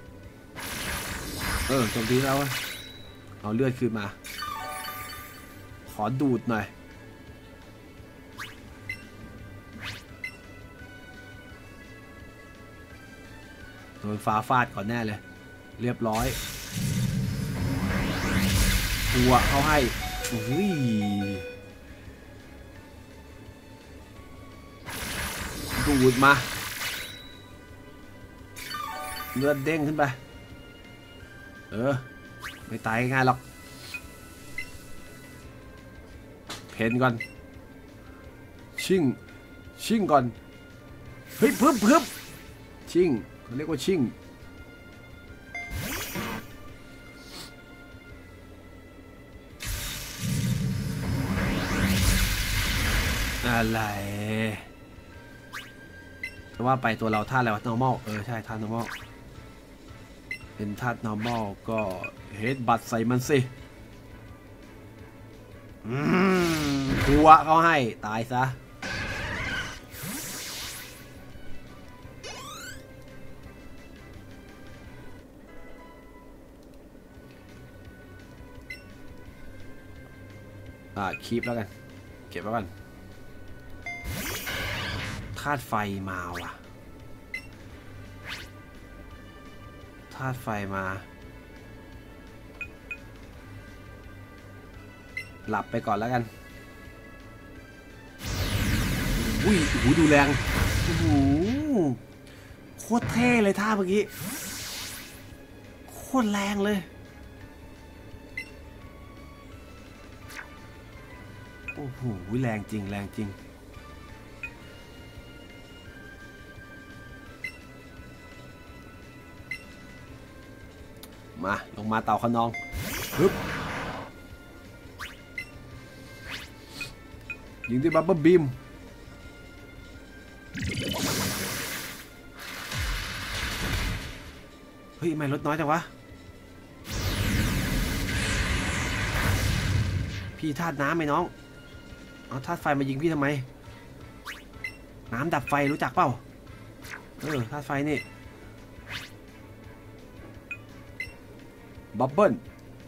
[SPEAKER 1] เออโจมตีแล้วเอาเลือดคืนมาขอดูดหน่อยโดนฟ้าฟาดก่อนแน่เลยเรียบร้อยหัวเขาให้อุ้ยดูดมาเลือดเด้งขึ้นไปเออไม่ตายง่ายหรอกเพนก่อนชิ่งชิ่งก่อนเฮ้ยพึบพึบชิ่งเขาเรียกว่าชิ่งอะไรแต่ว่าไปตัวเราธาตุอะไรวะ normal เออใช่ธาตุ normal เป็นธาตุ normal ก็เฮดบัตใส่มันสิอืมหัวเขาให้ตายซะอ่าคีปแล้วกันเก็บไว้ก่อนธาตุไฟมาว่ะธาตุไฟมาหลับไปก่อนแล้วกันอุ้ยโอ้โหดูแรงโอ้โหโคตรเท่เลยท่าเมื่อกี้โคตรแรงเลยโอ้โหแรงจริงแรงจริงมาลงมาเต่าขนองฮึบยิงด้วยบับเบิ้ลบีมเฮ้ยไม่ลดน้อยจังวะพี่ธาตุน้ำไหมน้องเอาธาตุไฟมายิงพี่ทำไมน้ำดับไฟรู้จักเปล่าเออธาตุไฟนี่บับเบิ้ล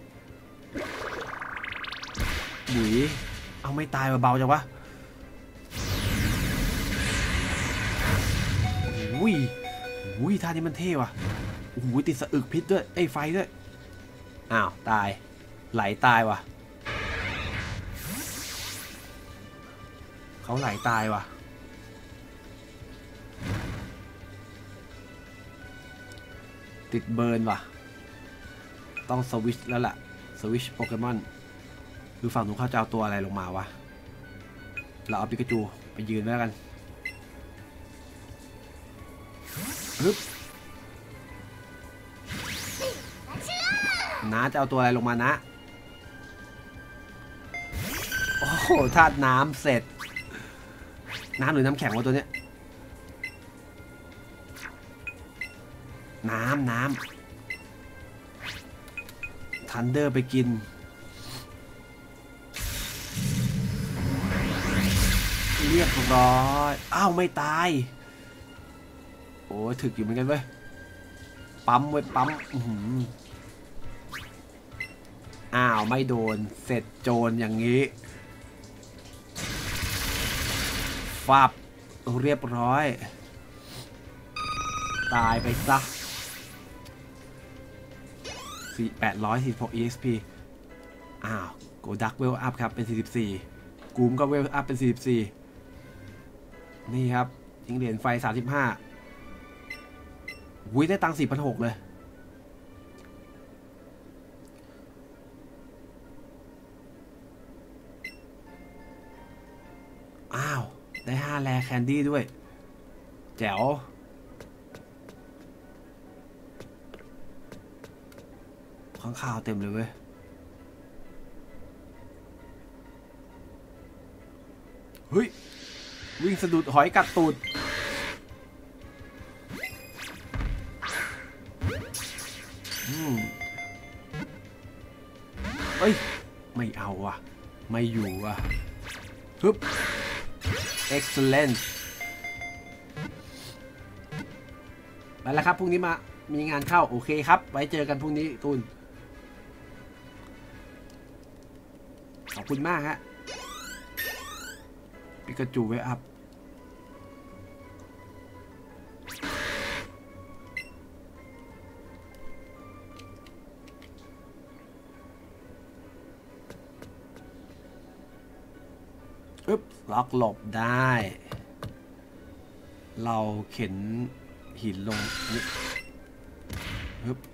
[SPEAKER 1] บุ๋ยเอาไม่ตายเบาจังวะอุ้ยอุ้ยท่านี้มันเท่ว่ะโอ้โหติดสะอึกพิษด้วยไอ้ไฟด้วยอ้าวตายไหลตายว่ะเขาไหลตายว่ะติดเบิร์นว่ะต้องสวิชแล้วล่ะสวิชโปเกมอนคือฝั่งหนูเขาจะเอาตัวอะไรลงมาวะเราเอาปิกาจูไปยืนไว้กันฮึบน้าจะเอาตัวอะไรลงมานะโอ้โหธาตุน้ำเสร็จน้ำหรือน้ำแข็งวะตัวเนี้ยน้ำน้ำทันเดอร์ไปกินเรียบร้อยอ้าวไม่ตายโอ้ถึกอยู่เหมือนกันเว้ยปั๊มเว้ยปั๊มอ้าวไม่โดนเสร็จโจรอย่างนี้ฟับเรียบร้อยตายไปซะสี่แปดร้อยสี่สิบหก อี เอ็กซ์ พี อ้าวโกดักเวลอัพครับเป็นสี่สิบสี่กูมก็เวลอัพเป็นสี่สิบสี่นี่ครับยิงเหรียญไฟสามสิบห้าวุ้ยได้ตังค์ สี่พันหกร้อย เลยอ้าวได้ห้าแลแคนดี้ด้วยแจ๋วข้างข่าวเต็มเลยเว้ยเฮ้ยวิ่งสะดุดหอยกัดตูดอืมเอ้ยไม่เอาว่ะไม่อยู่ว่ะฮึบ excellent ไปแล้วครับพรุ่งนี้มามีงานเข้าโอเคครับไว้เจอกันพรุ่งนี้ตูนขอบคุณมากฮะปิกาจูไว้อัพอึ๊บล็อกหลบได้เราเข็นหินลงนี่ฮึบ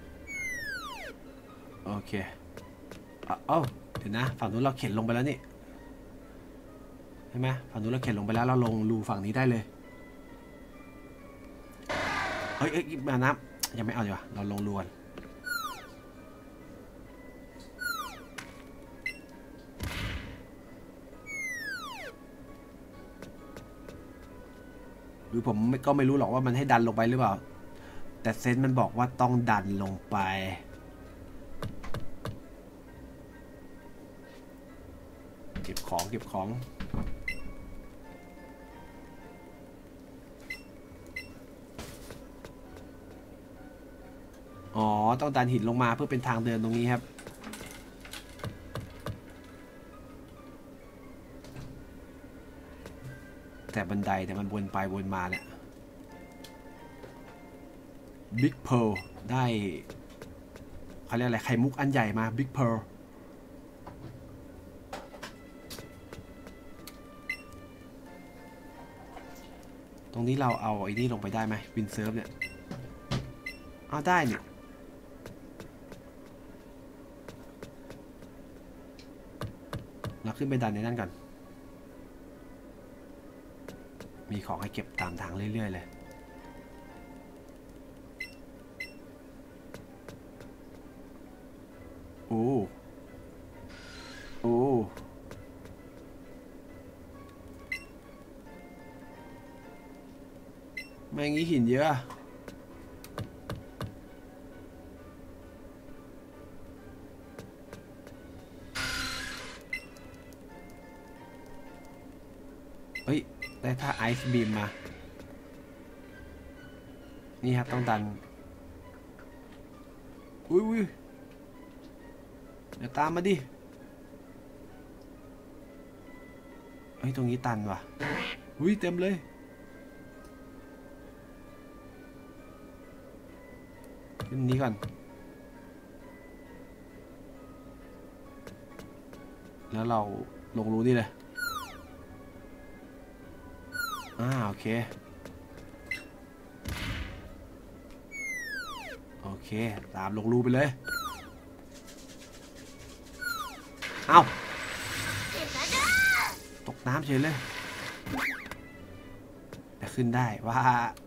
[SPEAKER 1] โอเคเอ้าเดี๋ยวนะฝั่งนู้นเราเข็นลงไปแล้วนี่ใช่ไหมฝั่งนู้นเราเข็นลงไปแล้วเราลงรูฝั่งนี้ได้เลยเฮ้ยเอ้ยมาน้ำยังไม่เอาดีกว่าเราลงรูกันหรือผมก็ไม่รู้หรอกว่ามันให้ดันลงไปหรือเปล่าแต่เซนส์มันบอกว่าต้องดันลงไปเก็บของเก็บของอ๋อต้องดันหินลงมาเพื่อเป็นทางเดินตรงนี้ครับแต่บันไดแต่มันวนไปวนมาเนี่ยบิ๊กเพร์ลได้เขาเรียกอะไรไข่มุกอันใหญ่มาบิ๊กเพร์ลตรงนี้เราเอาไอ้นี่ลงไปได้ไหมวินเซิร์ฟเนี่ยเอาได้เนี่ยเราขึ้นไปดันในนั่นก่อนมีของให้เก็บตามทางเรื่อยๆเลยโอ้โอ้แม่งนี้หินเยอะเฮ้ยได้ท่าไอซ์บีมมานี่ครับต้องดันอุ้ยอุ้ยเดี๋ยวตามมาดิเฮ้ยตรงนี้ตันว่ะอุ้ยเต็มเลยขึ้นนี้ก่อนแล้วเราลงรูนี่เลยอ่าโอเคโอเคตามลงรูไปเลยเอาตกน้ำเฉยเลยแต่ขึ้นได้ว่า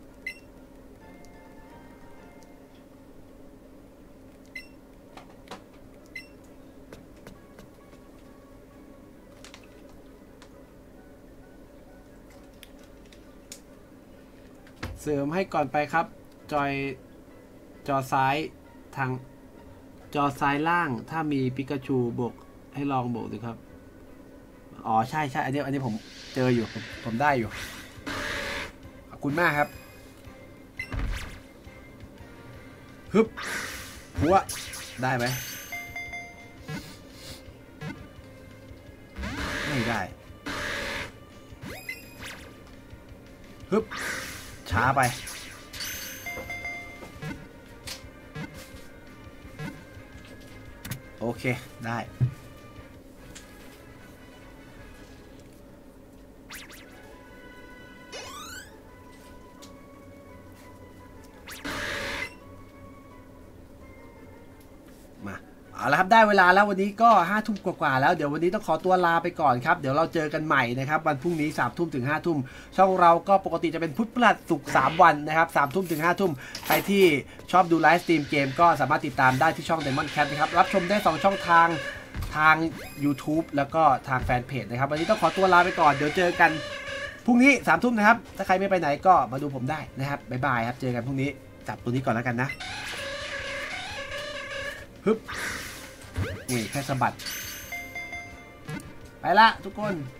[SPEAKER 1] เสริมให้ก่อนไปครับจอยจอซ้ายทางจอซ้ายล่างถ้ามีปิกาจูบวกให้ลองบวกดูครับอ๋อใช่ใช่อันนี้อันนี้ผมเจออยู่ผมผมได้อยู่ขอบคุณมากครับฮึบหัวได้ไหมไม่ได้ฮึบช้าไปโอเคได้มาเอาละครับได้เวลาแล้ววันนี้ก็ห้าทุ่มกว่าๆแล้วเดี๋ยววันนี้ต้องขอตัวลาไปก่อนครับเดี๋ยวเราเจอกันใหม่นะครับวันพรุ่งนี้สามทุ่มถึงห้าทุ่มช่องเราก็ปกติจะเป็นพุธพฤหัสศุกร์สามวันนะครับสามทุ่มถึงห้าทุ่มใครที่ชอบดูไลฟ์สตรีมเกมก็สามารถติดตามได้ที่ช่อง Diamond Cat นะครับรับชมได้สองช่องทางทาง YouTube แล้วก็ทางแฟนเพจนะครับวันนี้ต้องขอตัวลาไปก่อนเดี๋ยวเจอกันพรุ่งนี้สามทุ่มนะครับถ้าใครไม่ไปไหนก็มาดูผมได้นะครับบ๊ายบายครับเจอกันพรุ่งนี้จับตัวนี้ก่อนแล้วกันนะฮึบนี่แค่สะบัดไปละทุกคน